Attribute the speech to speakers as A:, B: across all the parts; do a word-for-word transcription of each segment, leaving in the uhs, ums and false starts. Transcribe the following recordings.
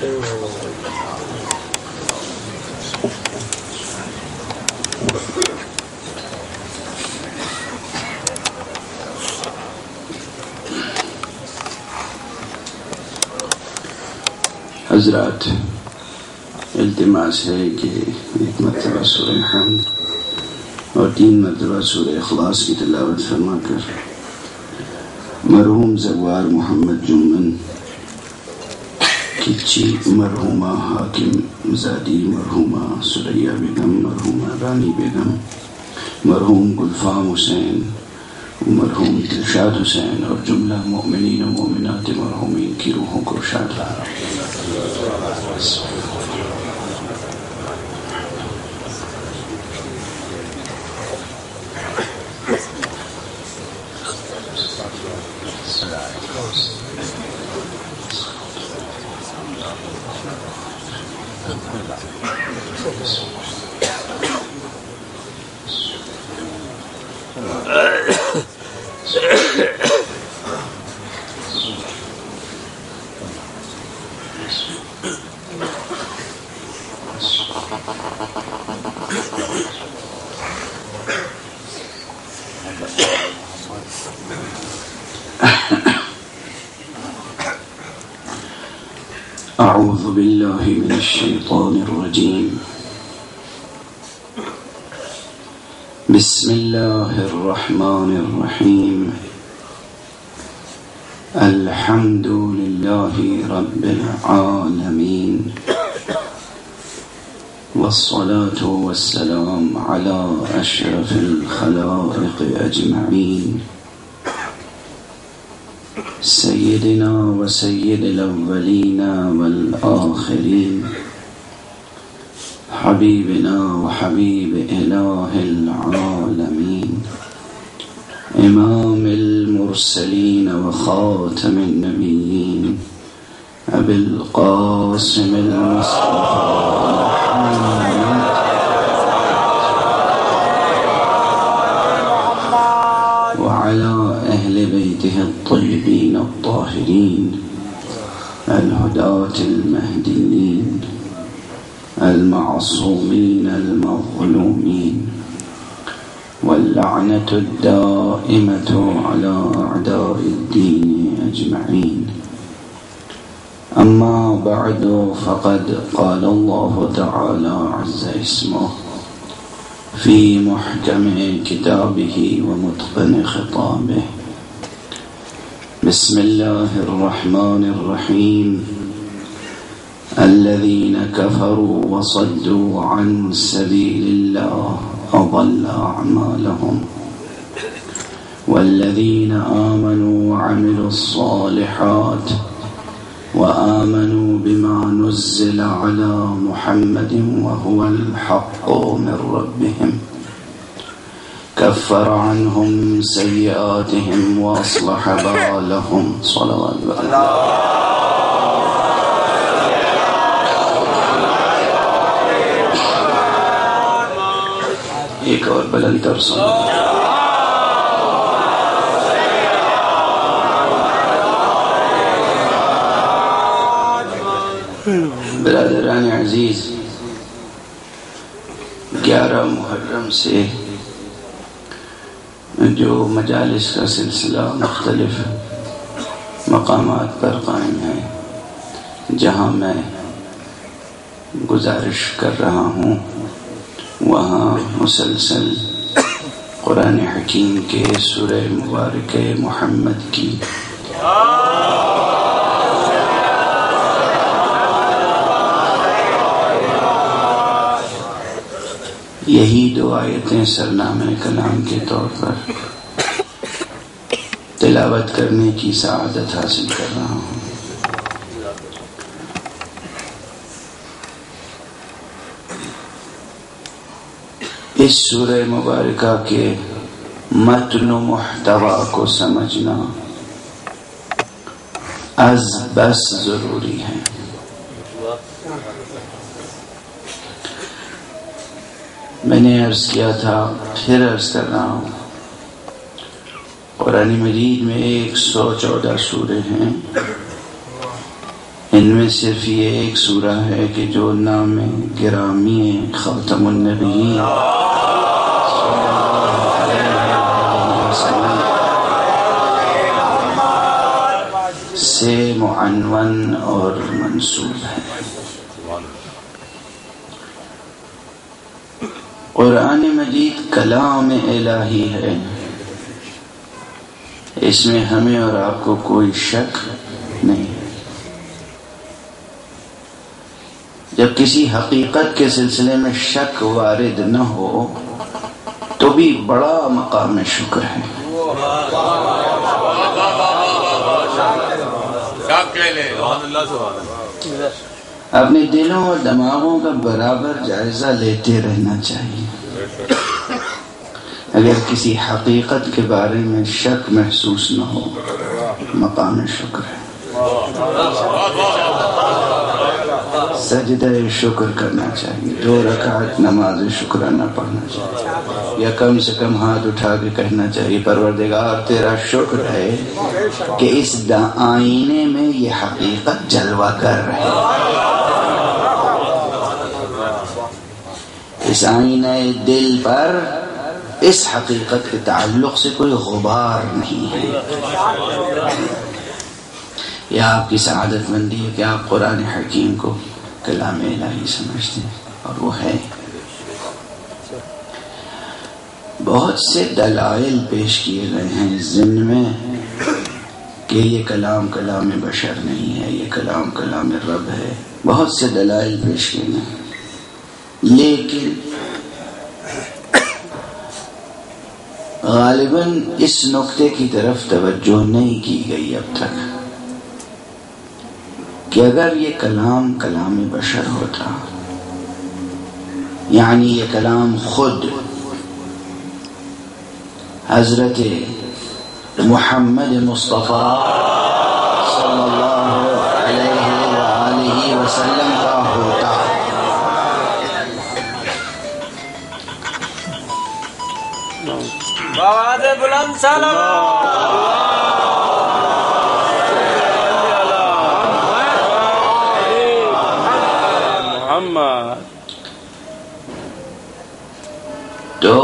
A: حضرات، التماس ہے کہ ایک مرتبہ سورہ حمد اور تین مرتبہ سورہ اخلاص کی تلاوت فرما کر مرحوم زوار محمد جمن کچی، مرحومہ حاکم زادی، مرحومہ سریہ بیگم، مرحومہ رانی بیگم، مرحوم گلفام حسین، مرحوم دلشاد حسین اور جملہ مؤمنین و مومنات مرحومین کی روحوں کو شاد رہا۔ اعوذ باللہ من الشیطان الرجیم، بسم اللہ الرحمن الرحیم، الحمد للہ رب العالمین، والصلاة والسلام على اشرف الخلائق اجمعین، سیدنا و سید الاولین والآخرین، حبیبنا و حبیب الہ العالمین، امام المرسلین و خاتم النبیین، ابی القاسم المصطفى وعلى أهل بيته الطيبين الطاهرين الهداة المهديين المعصومين المظلومين، واللعنة الدائمة على أعداء الدين أجمعين. أما بعد، فقد قال الله تعالى عز اسمه في محكم كتابه ومتقن خطابه، بسم الله الرحمن الرحيم، الذين كفروا وصدوا عن سبيل الله أضل أعمالهم، والذين آمنوا وعملوا الصالحات وآمنوا بما نزل على محمد وهو الحق من ربهم كفر عنهم سيئاتهم وأصلح بالهم صلوات الله. ایک اور بلند تر سنو. برادران عزیز، گیارہ محرم سے جو مجالس کا سلسلہ مختلف مقامات پر قائم ہے، جہاں میں گزارش کر رہا ہوں وہاں مسلسل قرآن حکیم کے سورہ مبارکہ محمد کی یہی دو آیتیں سرنامہ کلام کے طور پر تلاوت کرنے کی سعادت حاصل کر رہا ہوں. اس سورہ مبارکہ کے متن و محتوا کو سمجھنا از بس ضروری ہے. میں نے عرض کیا تھا، پھر عرض کر رہا ہوں، قرآن مجید میں ایک سو چودہ سورے ہیں. ان ان میں صرف یہ ایک سورہ ہے کہ جو نام گرامی خاتم النبیین سے معنون اور منسوب ہے. قرآن مجید کلام الہی ہے، اس میں ہمیں اور آپ کو کوئی شک نہیں ہے. جب کسی حقیقت کے سلسلے میں شک وارد نہ ہو تو بھی بڑا مقام شکر ہے. اپنے دلوں اور دماغوں کا برابر جائزہ لیتے رہنا چاہیے. اگر کسی حقیقت کے بارے میں شک محسوس نہ ہو مقام شکر ہے. سجدہ شکر کرنا چاہیے، دو رکعت نماز شکرانہ پڑھنا چاہیے، یا کم سے کم ہاتھ اٹھا کے کہنا چاہیے پروردگار تیرا شکر ہے کہ اس آئینے میں یہ حقیقت جلوہ کر رہی ہے، اس آئینہ دل پر اس حقیقت کے تعلق سے کوئی غبار نہیں ہے. یہ آپ کی سعادت مندی ہے کہ آپ قرآن حکیم کو کلام الہی سمجھتے ہیں، اور وہ ہے. بہت سے دلائل پیش کیے گئے ہیں اس ضمن میں کہ یہ کلام کلام بشر نہیں ہے، یہ کلام کلام رب ہے. بہت سے دلائل پیش کیے گئے ہیں، لیکن غالباً اس نقطے کی طرف توجہ نہیں کی گئی اب تک کہ اگر یہ کلام کلام بشر ہوتا، یعنی یہ کلام خود حضرت محمد مصطفیٰ صلی اللہ علیہ وآلہ وسلم کا ہوتا،
B: آواز بلند سلام
A: تو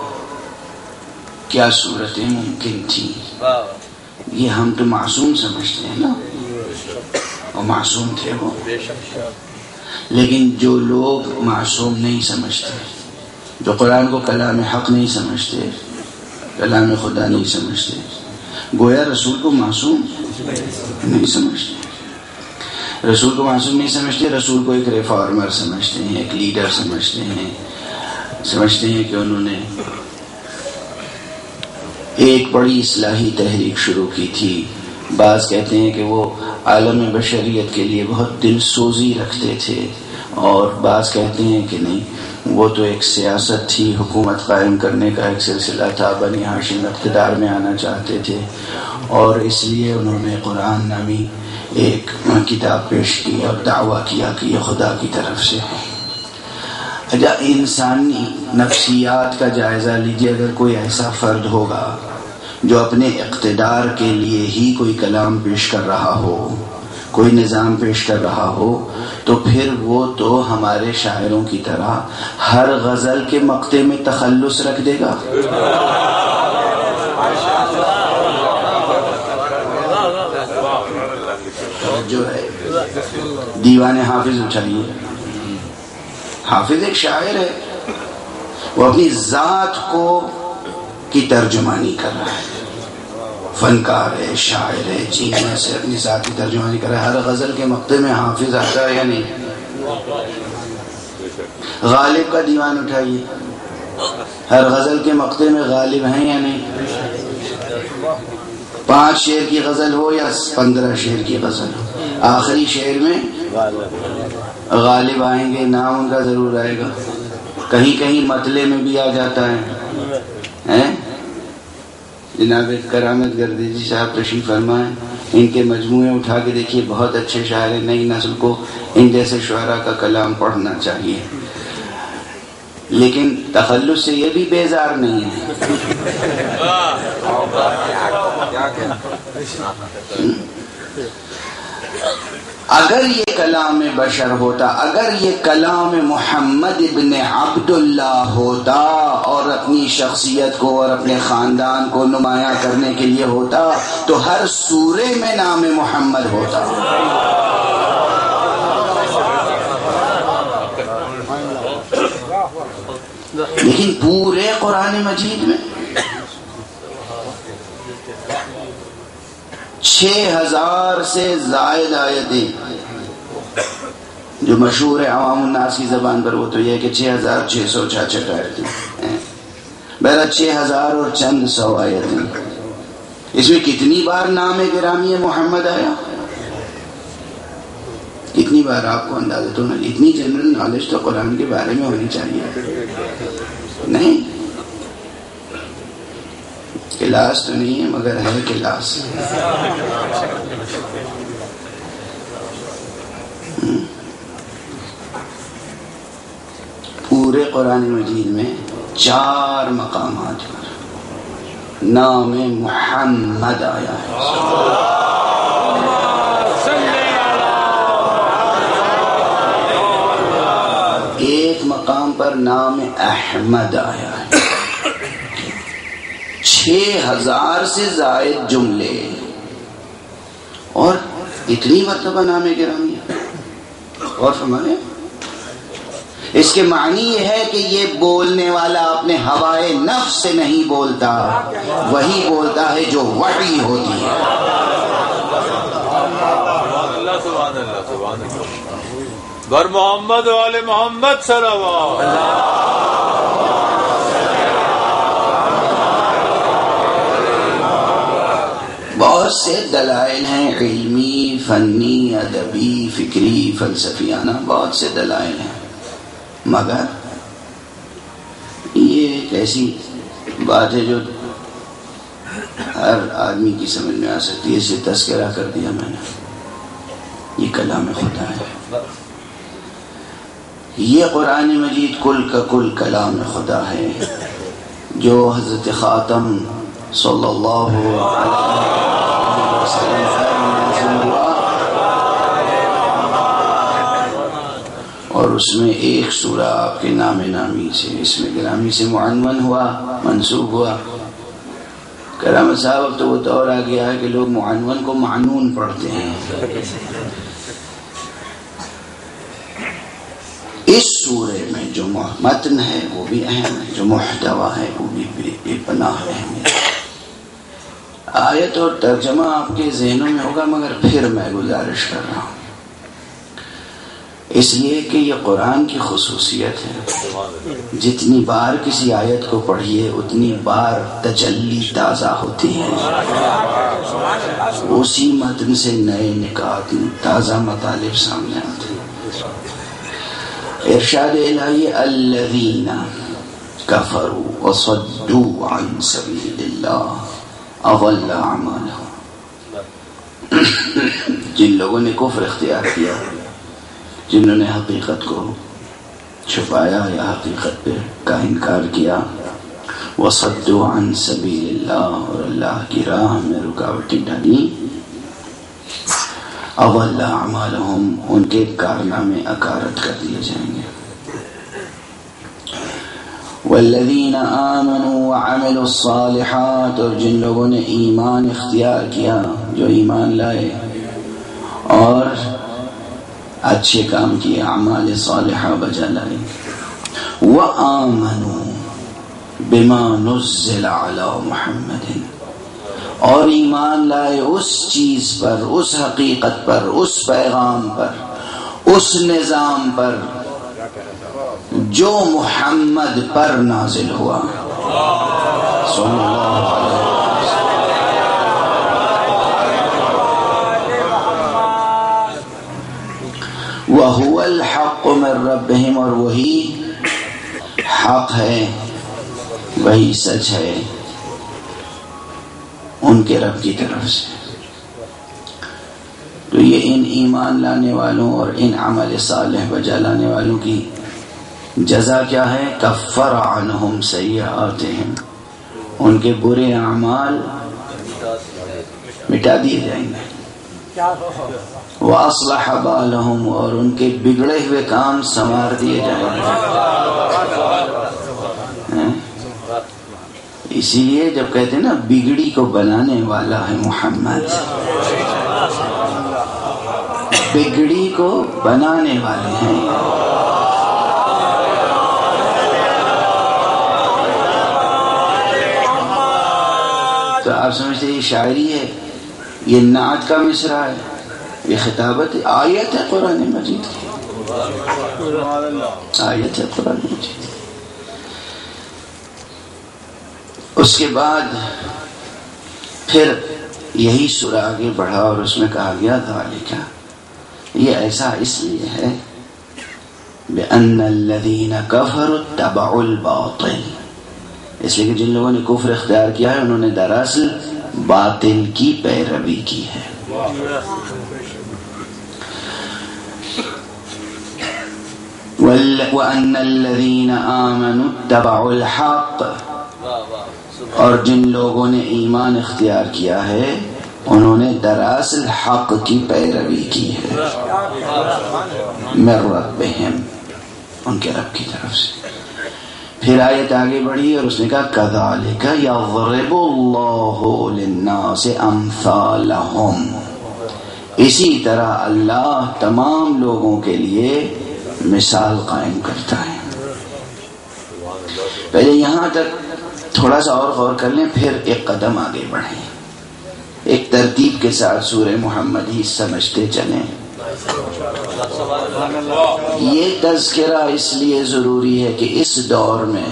A: کیا صورتیں ممکن تھی؟ یہ ہم تو معصوم سمجھتے ہیں نا، اور معصوم تھے وہ. لیکن جو لوگ معصوم نہیں سمجھتے، جو قرآن کو کلام حق نہیں سمجھتے، کلام خدا نہیں سمجھتے، گویا رسول کو معصوم نہیں سمجھتے. رسول کو معصوم نہیں سمجھتے، رسول کو ایک ریفارمر سمجھتے ہیں، ایک لیڈر سمجھتے ہیں، سمجھتے ہیں کہ انہوں نے ایک بڑی اصلاحی تحریک شروع کی تھی. بعض کہتے ہیں کہ وہ عالم بشریت کے لیے بہت دل سوزی رکھتے تھے، اور بعض کہتے ہیں کہ نہیں، وہ تو ایک سیاست تھی، حکومت قائم کرنے کا ایک سلسلہ تھا، بنی ہاشم اقتدار میں آنا چاہتے تھے، اور اس لیے انہوں نے قرآن نامی ایک کتاب پیش کی اور دعویٰ کیا کہ یہ خدا کی طرف سے ہے. اچھا، انسانی نفسیات کا جائزہ لیجیے. اگر کوئی ایسا فرد ہوگا جو اپنے اقتدار کے لیے ہی کوئی کلام پیش کر رہا ہو، کوئی نظام پیش کر رہا ہو، تو پھر وہ تو ہمارے شاعروں کی طرح ہر غزل کے مقطع میں تخلص رکھ دے گا. جو ہے دیوان حافظ اٹھائیے. حافظ ایک شاعر ہے، وہ اپنی ذات کو کی ترجمانی کر رہا ہے، فنکار ہے، شاعر ہے، جینے سے اپنی ذات کی ترجمانی کر رہا ہے. ہر غزل کے مقطع میں حافظ آتا ہے یا نہیں؟ غالب کا دیوان اٹھائیے، ہر غزل کے مقطع میں غالب ہیں یا نہیں؟ پانچ شعر کی غزل ہو یا پندرہ شعر کی غزل ہو، آخری شعر میں غالب آئیں گے، نام ان کا ضرور آئے گا. کہیں کہیں مطلع میں بھی آ جاتا ہے. جناب کرامت گردی جی صاحب تشریف فرمائیں، ان کے مجموعے اٹھا کے دیکھیے، بہت اچھے شاعر ہیں. نئی نسل کو ان جیسے شعراء کا کلام پڑھنا چاہیے. لیکن تخلص سے یہ بھی بیزار نہیں ہے. اگر یہ کلام بشر ہوتا، اگر یہ کلام محمد ابن عبداللہ ہوتا اور اپنی شخصیت کو اور اپنے خاندان کو نمایاں کرنے کے لیے ہوتا تو ہر سورے میں نام محمد ہوتا. لیکن پورے قرآن مجید میں چھ ہزار سے زائد آیتیں، جو مشہور ہے عوام الناس کی زبان پر وہ تو یہ ہے کہ چھ ہزار چھ سو چھاچھٹ آیتیں، بہرحال چھ ہزار اور چند سو آیتیں. اس میں کتنی بار نام گرامی محمد آیا؟ کتنی بار؟ آپ کو اندازہ تو نہیں، اتنی جنرل نالج تو قرآن کے بارے میں ہونی چاہیے. نہیں، کلاس تو نہیں ہے مگر ہے کلاس. پورے قرآن مجید میں چار مقامات پر نام محمد آیا ہے. ایک مقام پر نام احمد آیا ہے. چھ ہزار سے زائد جملے اور اتنی مرتبہ نام گرامی ہے. اور فرمائے اس کے معنی یہ ہے کہ یہ بولنے والا اپنے ہوائے نفس سے نہیں بولتا، وہی بولتا ہے جو وحی ہوتی ہے.
B: بر محمد والے محمد صلی اللہ علیہ
A: بہت سے دلائل ہیں، علمی، فنی، ادبی، فکری، فلسفیانہ، بہت سے دلائل ہیں، مگر یہ ایک ایسی بات ہے جو ہر آدمی کی سمجھ میں آ سکتی ہے. اسے تذکرہ کر دیا میں نے، یہ کلام خدا ہے. یہ قرآن مجید کل کا کل کلام خدا ہے جو حضرت خاتم صلی اللہ علیہ وسلم نازل ہوا، اور اس میں ایک سورہ آپ کے نام نامی سے، اس میں گرامی سے معنون ہوا، منسوب ہوا. کرامت صاحب اب تو وہ دور آ گیا ہے کہ لوگ معنون کو معنون پڑھتے ہیں. اس سورے میں جو متن ہے وہ بھی اہم ہے، جو محتوا ہے وہ بھی بے پناہ اہم ہے. آیت اور ترجمہ آپ کے ذہنوں میں ہوگا، مگر پھر میں گزارش کر رہا ہوں اس لیے کہ یہ قرآن کی خصوصیت ہے. جتنی بار کسی آیت کو پڑھیے اتنی بار تجلی تازہ ہوتی ہے، اسی متن سے نئے نکات، تازہ مطالب سامنے آتے ہیں. ارشاد الہی الذین کفروا وصدوا عن سبیل اللہ اضل اعمالهم. جن لوگوں نے کفر اختیار کیا، جنہوں نے حقیقت کو چھپایا یا حقیقت پہ کا انکار کیا، وصدوا عن سبیل اللہ، اور اللہ کی راہ میں رکاوٹیں ڈالی، اضل اعمالهم، ان کے کارنامے اکارت کر دیے جائیں گے. والذین آمنوا وعملوا الصالحات، اور جن لوگوں نے ایمان اختیار کیا، جو ایمان لائے اور اچھے کام کیے، اعمال صالحہ بجا لائے. وآمنوا بما نزل علی محمد، اور ایمان لائے اس چیز پر، اس حقیقت پر، اس پیغام پر، اس نظام پر جو محمد پر نازل ہوا صلی اللہ علیہ وسلم. وَهُوَ الْحَقُّ مِن رَبِّهِمْ، اور وہی حق ہے، وہی سچ ہے ان کے رب کی طرف سے. تو یہ ان ایمان لانے والوں اور ان عمل صالح بجا لانے والوں کی جزا کیا ہے؟ کفر عنہم سیئاتہم، ان کے برے اعمال مٹا دیے جائیں گے. وَأَصْلَحَ بَالَهُمْ، اور ان کے بگڑے ہوئے کام سنوار دیے جائیں گے۔ اسی لیے جب کہتے ہیں نا بگڑی کو بنانے والا ہے محمد، بگڑی کو بنانے والے ہیں۔ تو آپ سمجھتے یہ شاعری ہے، یہ نعت کا مصرع ہے، یہ خطابت ہے، آیت ہے قرآن مجید کی، آیت ہے قرآن مجید۔ اس کے بعد پھر یہی سورہ آگے بڑھا اور اس میں کہا گیا ذالک، یہ ایسا اس لیے ہے بِأَنَّ الَّذِينَ كَفَرُوا اتَّبَعُوا الْبَاطِلَ، اس لیے کہ جن لوگوں نے کفر اختیار کیا ہے انہوں نے دراصل باطل کی پیروی کی ہے۔ وَأَنَّ الَّذِينَ آمَنُوا اتَّبَعُوا الْحَقَّ، اور جن لوگوں نے ایمان اختیار کیا ہے انہوں نے دراصل حق کی پیروی کی ہے، مِن رَبِّهِمْ، ان کے رب کی طرف سے۔ پھر آیت آگے بڑھی اور اس نے کہا كَذَلِكَ يَضْرِبُ اللَّهُ لِلنَّاسِ أَمْثَالَهُمْ، اسی طرح اللہ تمام لوگوں کے لیے مثال قائم کرتا ہے۔ پہلے یہاں تک تھوڑا سا اور غور کر لیں، پھر ایک قدم آگے بڑھیں، ایک ترتیب کے ساتھ سورہ محمد ہی سمجھتے چلیں۔ یہ تذکرہ اس لیے ضروری ہے کہ اس دور میں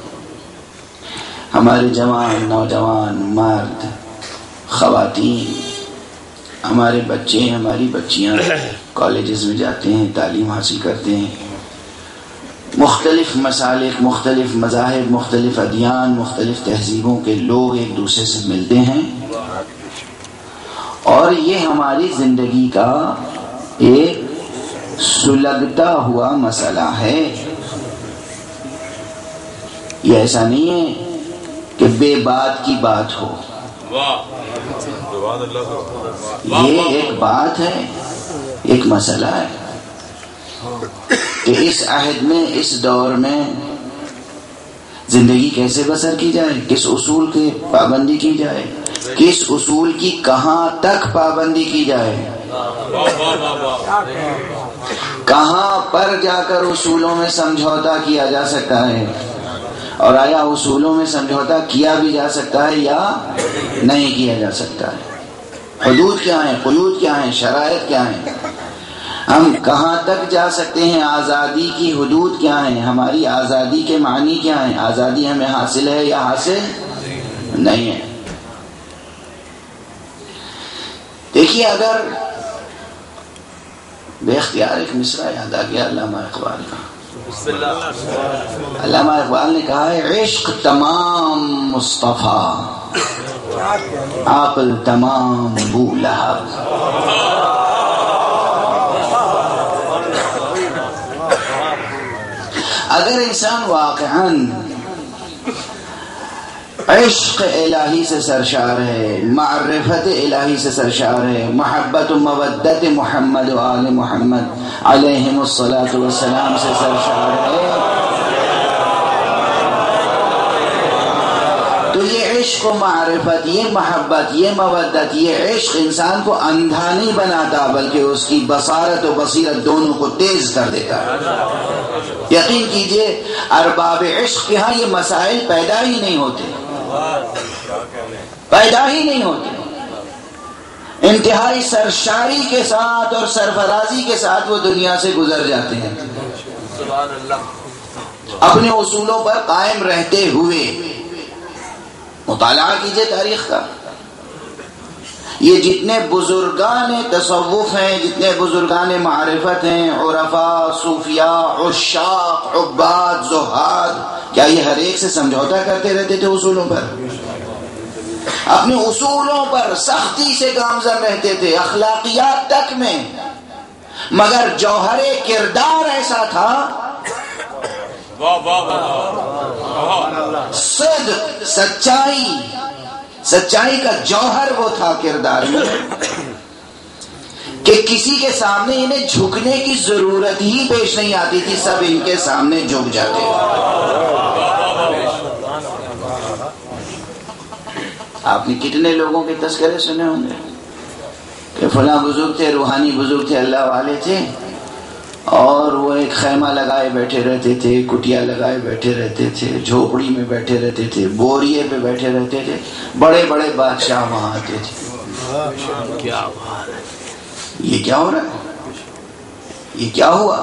A: ہمارے جوان، نوجوان، مرد، خواتین، ہمارے بچے، ہماری بچیاں کالجز میں جاتے ہیں، تعلیم حاصل کرتے ہیں، مختلف مسالک، مختلف مذاہب، مختلف ادیان، مختلف تہذیبوں کے لوگ ایک دوسرے سے ملتے ہیں، اور یہ ہماری زندگی کا ایک سلگتا ہوا مسئلہ ہے۔ یہ ایسا نہیں ہے کہ بے بات کی بات ہو، یہ ایک بات ہے، ایک مسئلہ ہے کہ اس عہد میں، اس دور میں زندگی کیسے بسر کی جائے، کس اصول کی پابندی کی جائے، کس اصول کی کہاں تک پابندی کی جائے، کہاں پر جا کر اصولوں میں سمجھوتا کیا جا سکتا ہے، اور آیا اصولوں میں سمجھوتا کیا بھی جا سکتا ہے یا نہیں کیا جا سکتا ہے، حدود کیا ہیں، قیود کیا ہیں، شرائط کیا ہیں، ہم کہاں تک جا سکتے ہیں، آزادی کی حدود کیا ہیں، ہماری آزادی کے معنی کیا ہیں، آزادی ہمیں حاصل ہے یا حاصل نہیں ہے۔ دیکھیے، اگر بے اختیار ایک مصرع یاد آ گیا علامہ اقبال کا۔ علامہ اقبال نے کہا ہے عشق تمام مصطفیٰ، عقل تمام بولہب۔ اگر انسان واقعاً عشق الہی سے سرشار ہے، معرفت الہی سے سرشار ہے، محبت و مودت محمد و آل محمد علیہم الصلاۃ والسلام سے سرشار ہے، تو یہ عشق و معرفت، یہ محبت، یہ مودت، یہ عشق انسان کو اندھا نہیں بناتا بلکہ اس کی بصارت و بصیرت دونوں کو تیز کر دیتا ہے۔ یقین کیجئے ارباب عشق کے ہاں یہ مسائل پیدا ہی نہیں ہوتے، پیدا ہی نہیں ہوتے، انتہائی سرشاری کے ساتھ اور سرفرازی کے ساتھ وہ دنیا سے گزر جاتے ہیں، اپنے اصولوں پر قائم رہتے ہوئے۔ مطالعہ کیجئے تاریخ کا، یہ جتنے بزرگان تصوف ہیں، جتنے بزرگان معرفت ہیں، عرفاء، صوفیاء، عشاق، عباد، زہاد، کیا یہ ہر ایک سے سمجھوتا کرتے رہتے تھے اصولوں پر؟ اپنے اصولوں پر سختی سے گامزن رہتے تھے، اخلاقیات تک میں، مگر جوہر کردار ایسا تھا، صدق، سچائی، سچائی کا جوہر وہ تھا کردار میں کہ کسی کے سامنے انہیں جھکنے کی ضرورت ہی پیش نہیں آتی تھی، سب ان کے سامنے جھک جاتے تھے۔ آپ نے کتنے لوگوں کے تذکرے سنے ہوں گے کہ فلاں بزرگ تھے، روحانی بزرگ تھے، اللہ والے تھے، اور وہ ایک خیمہ لگائے بیٹھے رہتے تھے، کٹیا لگائے بیٹھے رہتے تھے، جھوپڑی میں بیٹھے رہتے تھے، بوریے پہ بیٹھے رہتے تھے، بڑے بڑے بادشاہ وہاں آتے تھے۔ کیا بات ہے، یہ کیا ہو رہا ہے، یہ کیا ہوا؟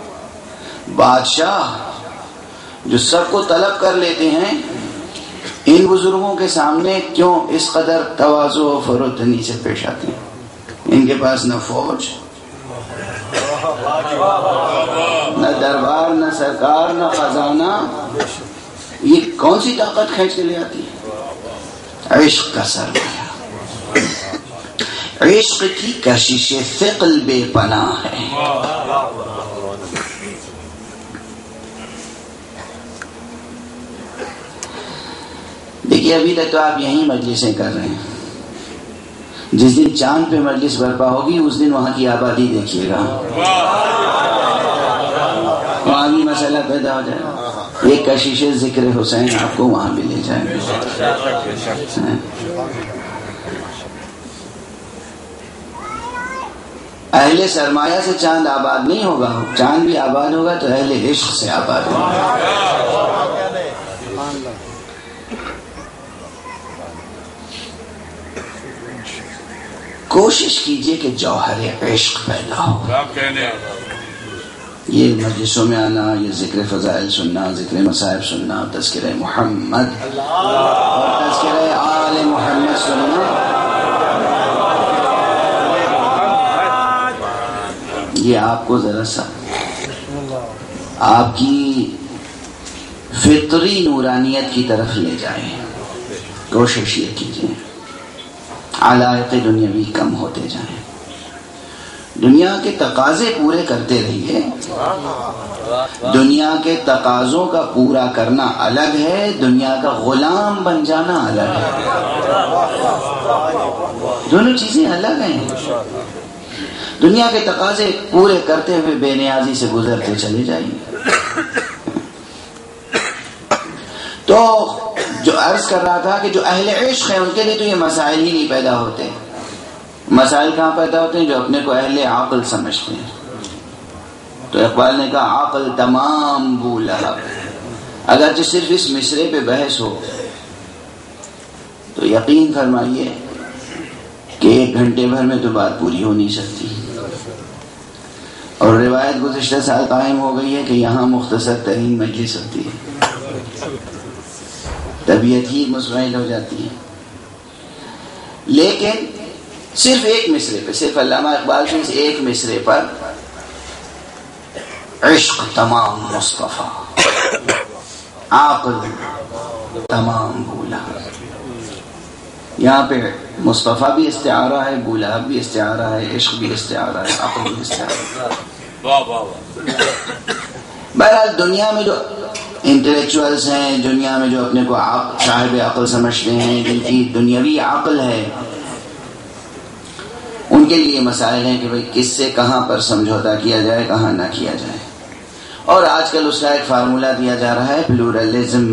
A: بادشاہ جو سب کو طلب کر لیتے ہیں، ان بزرگوں کے سامنے کیوں اس قدر تواضع و فروتنی سے پیش آتے ہیں؟ ان کے پاس نہ فوج، نہ دربار، نہ سرکار، نہ خزانہ، یہ کون سی طاقت کھینچ کے لے آتی ہے؟ عشق کا سرمایہ، عشق کی کشش ثقل بے پناہ ہے۔ دیکھیے ابھی تک تو آپ یہیں مجلسیں کر رہے ہیں، جس دن چاند پہ مجلس برپا ہوگی اس دن وہاں کی آبادی دیکھیے گا، وہاں بھی مسئلہ پیدا ہو جائے گا۔ ایک کشش ذکر حسین آپ کو وہاں بھی لے جائیں گے۔ اہل سرمایہ سے چاند آباد نہیں ہوگا، چاند بھی آباد ہوگا تو اہل عشق سے آباد ہوگا۔ کوشش کیجئے کہ جوہر عشق پیدا ہو۔ یہ مجلسوں میں آنا، یہ ذکر فضائل سننا، ذکر مصائب سننا، تذکرہ محمد اور تذکرہ آل محمد سننا، یہ آپ کو ذرا سا آپ کی فطری نورانیت کی طرف لے جائیں۔ کوشش یہ کیجئے علائق دنیاوی کم ہوتے جائیں، دنیا کے تقاضے پورے کرتے رہیے۔ دنیا کے تقاضوں کا پورا کرنا الگ ہے، دنیا کا غلام بن جانا الگ ہے، دونوں چیزیں الگ ہیں۔ دنیا کے تقاضے پورے کرتے ہوئے بے نیازی سے گزرتے چلے جائیے۔ تو جو عرض کر رہا تھا کہ جو اہل عشق ہیں ان کے لیے تو یہ مسائل ہی نہیں پیدا ہوتے۔ مسائل کہاں پیدا ہوتے ہیں؟ جو اپنے کو اہل عقل سمجھتے ہیں۔ تو اقبال نے کہا عقل تمام بو لہب، اگرچہ صرف اس مصرے پہ بحث ہو تو یقین فرمائیے کہ ایک گھنٹے بھر میں تو بات پوری ہو نہیں سکتی، اور روایت گزشتہ سال قائم ہو گئی ہے کہ یہاں مختصر ترین مجلس ہوتی ہے، طبیعت ہی مطمئن ہو جاتی ہے۔ لیکن صرف ایک مصرے پہ، صرف علامہ اقبال سے ایک مصرے پر عشق تمام مصطفیٰ، عقل تمام بولا، یہاں پہ مصطفیٰ بھی استعارہ ہے، بولا بھی استعارہ ہے، عشق بھی استعارہ ہے، عقل بھی استعارہ ہے۔ بہرحال دنیا میں جو انٹلیکچوئلز ہیں، دنیا میں جو اپنے کو صاحب عقل سمجھتے ہیں، جن کی دنیاوی عقل ہے، ان کے لیے مسائل ہیں کہ بھئی کس سے کہاں پر سمجھوتا کیا جائے، کہاں نہ کیا جائے۔ اور آج کل اس کا ایک فارمولہ دیا جا رہا ہے، پلورلزم۔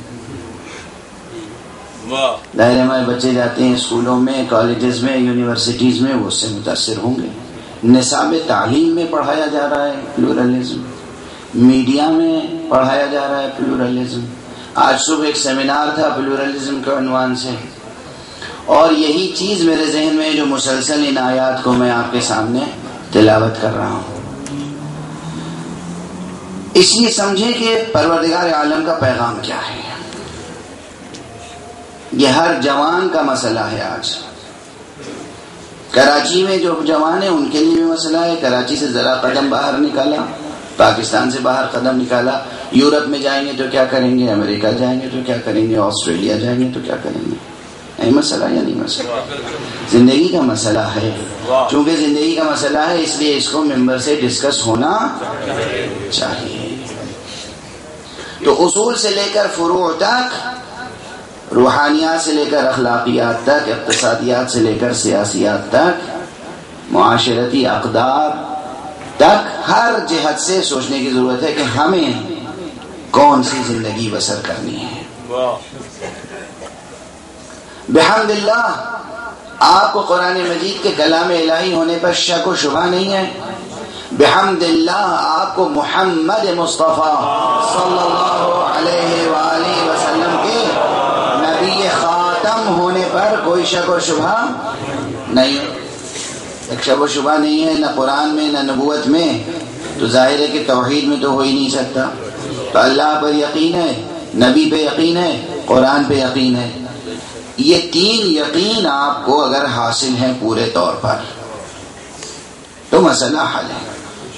A: ظاہر ہمارے بچے جاتے ہیں اسکولوں میں، کالجز میں، یونیورسٹیز میں، وہ اس سے متاثر ہوں گے۔ نصاب تعلیم میں پڑھایا جا رہا ہے پلورلزم، میڈیا میں پڑھایا جا رہا ہے پلورلزم۔ آج صبح ایک سیمینار تھا پلورلزم کے عنوان سے، اور یہی چیز میرے ذہن میں جو مسلسل ان آیات کو میں آپ کے سامنے تلاوت کر رہا ہوں، اس لیے سمجھیں کہ پروردگار عالم کا پیغام کیا ہے۔ یہ ہر جوان کا مسئلہ ہے۔ آج کراچی میں جو جوان ہیں ان کے لیے بھی مسئلہ ہے، کراچی سے ذرا قدم باہر نکالا، پاکستان سے باہر قدم نکالا، یورپ میں جائیں گے تو کیا کریں گے، امریکہ جائیں گے تو کیا کریں گے، آسٹریلیا جائیں گے تو کیا کریں گے۔ نہیں مسئلہ یا نہیں مسئلہ، زندگی کا مسئلہ ہے۔ چونکہ زندگی کا مسئلہ ہے اس لیے اس کو ممبر سے ڈسکس ہونا چاہیے۔ تو اصول سے لے کر فروع تک، روحانیات سے لے کر اخلاقیات تک، اقتصادیات سے لے کر سیاسیات تک، معاشرتی اقدار تک ہر جہت سے سوچنے کی ضرورت ہے کہ ہمیں کون سی زندگی بسر کرنی ہے. بحمد اللہ آپ کو قرآن مجید کے کلام الہی ہونے پر شک و شبہ نہیں ہے. بحمد اللہ آپ کو محمد مصطفیٰ صلی اللہ علیہ وآلہ وسلم کے نبی خاتم ہونے پر کوئی شک و شبہ نہیں ہے. ایک شک و شبہ نہیں ہے نہ قرآن میں نہ نبوت میں، تو ظاہر ہے کہ توحید میں تو ہو ہی نہیں سکتا. تو اللہ پر یقین ہے، نبی پہ یقین ہے، قرآن پہ یقین ہے. یہ تین یقین آپ کو اگر حاصل ہیں پورے طور پر تو مسئلہ حل ہے.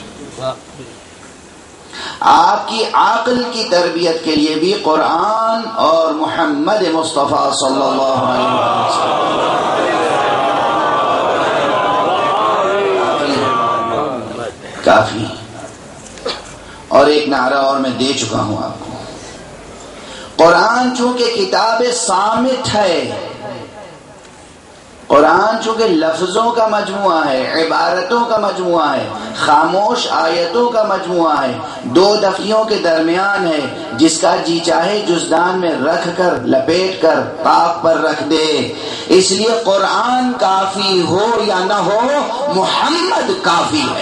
A: آپ کی عقل کی تربیت کے لیے بھی قرآن اور محمد مصطفیٰ صلی اللہ علیہ وسلم کافی. اور ایک نعرہ اور میں دے چکا ہوں آپ کو. قرآن چونکہ کتاب صامت ہے، قرآن چونکہ لفظوں کا مجموعہ ہے، عبارتوں کا مجموعہ ہے، خاموش آیتوں کا مجموعہ ہے، دو دفعوں کے درمیان ہے، جس کا جی چاہے جزدان میں رکھ کر لپیٹ کر طاق پر رکھ دے. اس لیے قرآن کافی ہو یا نہ ہو، محمد کافی ہے.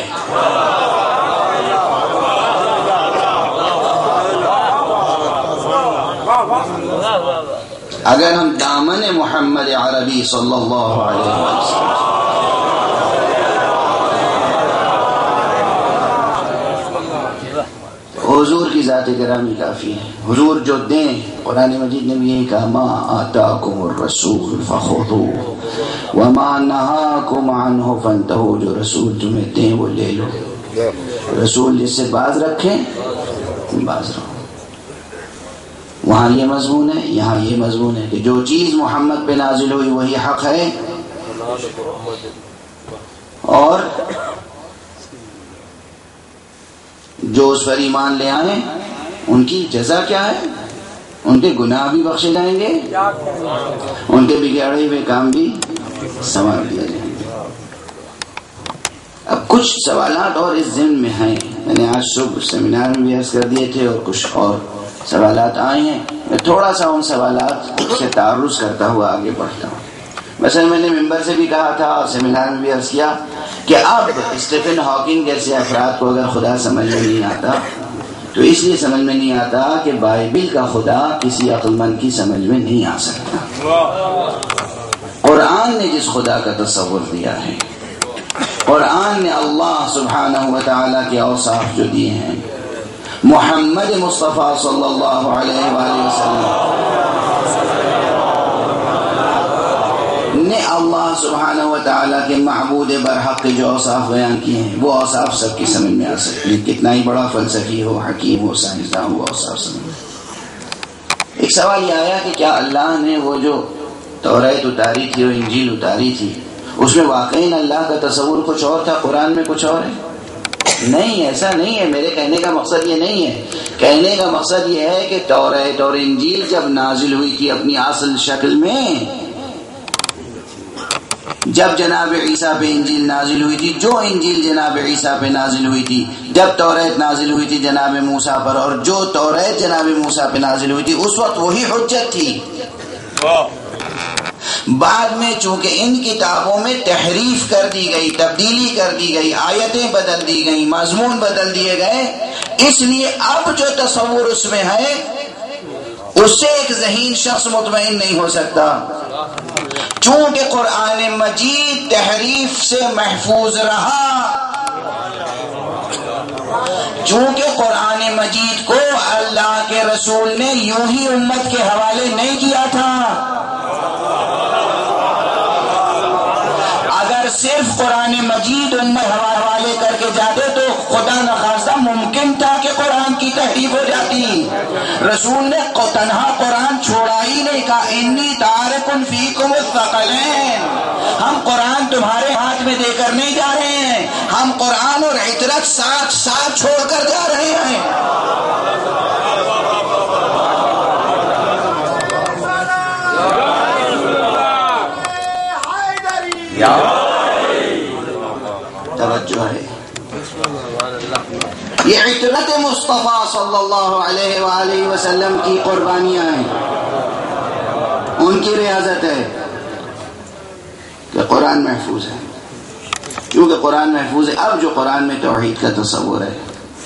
A: اگر ہم دامن محمد عربی صلی اللہ علیہ وسلم حضور کی ذات گرامی کافی ہے. حضور جو دیں، قرآن مجید نے بھی یہی کہا، ما آتاکم الرسول فخذوه وما نہاکم عنہ فانتہوا. جو رسول تمہیں دیں وہ لے لو. رسول جس سے باز رکھیں باز رہو. وہاں یہ مضمون ہے، یہاں یہ مضمون ہے کہ جو چیز محمد پہ نازل ہوئی وہی حق ہے، اور جو اس پر ایمان لے آئیں ان کی جزا کیا ہے؟ ان کے گناہ بھی بخشے جائیں گے، ان کے بگاڑے ہوئے کام بھی سنوار دیا جائیں گے. اب کچھ سوالات اور اس ضمن میں ہیں، میں نے آج صبح سیمینار میں بھی عرض کر دیے تھے، اور کچھ اور سوالات آئے ہیں. میں تھوڑا سا ان سوالات سے تعرض کرتا ہوا آگے بڑھتا ہوں. مثلا میں نے ممبر سے بھی کہا تھا اور سیمینار میں بھی عرض کیا کہ اب اسٹیفن ہاکنگ جیسے افراد کو اگر خدا سمجھ میں نہیں آتا تو اس لیے سمجھ میں نہیں آتا کہ بائبل کا خدا کسی عقل مند کی سمجھ میں نہیں آ سکتا. قرآن نے جس خدا کا تصور دیا ہے، قرآن نے اللہ سبحانہ و تعالیٰ کے اوصاف جو دیے ہیں، محمد مصطفیٰ صلی اللہ علیہ وآلہ وسلم نے اللہ سبحانہ و تعالیٰ کے معبود برحق کے جو اوصاف بیان کیے ہیں، وہ اوصاف سب کی سمجھ میں آ سکتے ہیں، کتنا ہی بڑا فلسفی ہو، حکیم ہو، سائنسداں ہو، اوصاف سمجھ. ایک سوال یہ آیا کہ کیا اللہ نے وہ جو توریت اتاری تھی اور انجیل اتاری تھی، اس میں واقعی اللہ کا تصور کچھ اور تھا، قرآن میں کچھ اور ہے؟ نہیں، ایسا نہیں ہے. میرے کہنے کا مقصد یہ نہیں ہے. کہنے کا مقصد یہ ہے کہ توریت اور انجیل جب نازل ہوئی تھی اپنی اصل شکل میں، جب جناب عیسیٰ پہ انجیل نازل ہوئی تھی، جو انجیل جناب عیسیٰ پہ نازل ہوئی تھی، جب توریت نازل ہوئی تھی جناب موسیٰ پر، اور جو توریت جناب موسیٰ پہ نازل ہوئی تھی اس وقت وہی حجت تھی. بعد میں چونکہ ان کتابوں میں تحریف کر دی گئی، تبدیلی کر دی گئی، آیتیں بدل دی گئی، مضمون بدل دیے گئے، اس لیے اب جو تصور اس میں ہے اس سے ایک ذہین شخص مطمئن نہیں ہو سکتا. چونکہ قرآن مجید تحریف سے محفوظ رہا، چونکہ قرآن مجید کو اللہ کے رسول نے یوں ہی امت کے حوالے نہیں کیا تھا. اگر صرف قرآن مجید ان میں حوالے کر کے جاتے تو خدا نخواستہ ممکن تھا کہ قرآن کی تحریف ہو جاتی. رسول نے تنہا قرآن چھوڑا ہی نہیں، کہا انی تارک فیکم الثقلین، ہم قرآن تمہارے ہاتھ میں دے کر نہیں جا رہے ہیں، ہم قرآن اور عطرت ساتھ ساتھ چھوڑ کر جا رہے ہیں. یہ عطرت مصطفیٰ صلی اللہ علیہ وآلہ وسلم کی قربانیاں ہیں، ان کی ریاضت ہے کہ قرآن محفوظ ہے. کیونکہ قرآن محفوظ ہے. اب جو قرآن میں توحید کا تصور ہے،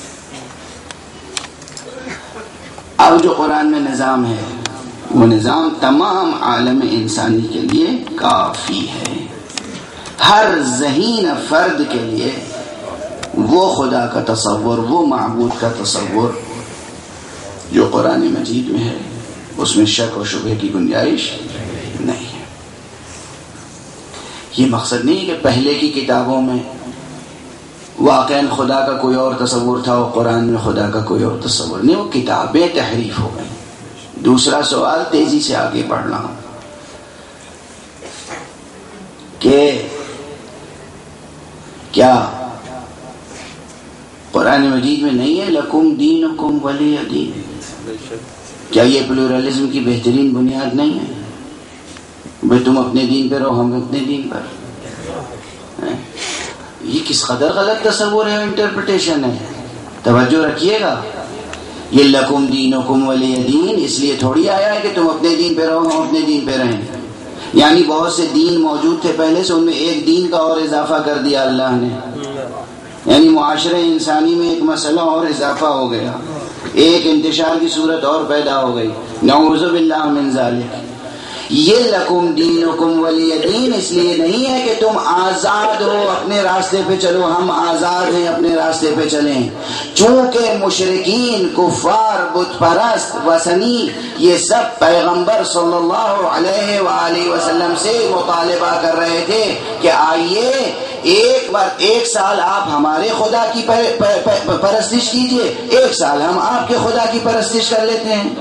A: اب جو قرآن میں نظام ہے، وہ نظام تمام عالم انسانی کے لیے کافی ہے. ہر ذہین فرد کے لیے وہ خدا کا تصور، وہ معبود کا تصور جو قرآن مجید میں ہے، اس میں شک و شبہ کی گنجائش نہیں ہے. یہ مقصد نہیں کہ پہلے کی کتابوں میں واقعاً خدا کا کوئی اور تصور تھا اور قرآن میں خدا کا کوئی اور تصور نہیں، وہ کتابیں تحریف ہو گئیں. دوسرا سوال تیزی سے آگے بڑھنا کہ کیا قرآن مجید میں نہیں ہے لکم دینکم ولی دین؟ کیا یہ پلورلزم کی بہترین بنیاد نہیں ہے؟ بھئی تم اپنے دین پہ رہو، ہم اپنے دین پر. یہ کس قدر غلط تصور ہے، انٹرپریٹیشن ہے. توجہ رکھیے گا. یہ لکم دینکم ولی دین اس لیے تھوڑی آیا ہے کہ تم اپنے دین پہ رہو، ہم اپنے دین پہ رہیں. یعنی بہت سے دین موجود تھے پہلے سے، ان میں ایک دین کا اور اضافہ کر دیا اللہ نے. یعنی معاشرے انسانی میں ایک مسئلہ اور اضافہ ہو گیا، ایک انتشار کی صورت اور پیدا ہو گئی. نعوذ باللہ من ذالک. یہ لکم دینکم ولی دین اس لیے نہیں ہے کہ تم آزاد ہو، اپنے راستے پہ چلو، ہم آزاد ہیں، اپنے راستے پہ چلیں. چونکہ مشرکین، کفار، بت پرست، وثنی، یہ سب پیغمبر صلی اللہ علیہ وآلہ وسلم سے مطالبہ کر رہے تھے کہ آئیے ایک بار ایک سال آپ ہمارے خدا کی پرستش کیجئے، ایک سال ہم آپ کے خدا کی پرستش کر لیتے ہیں.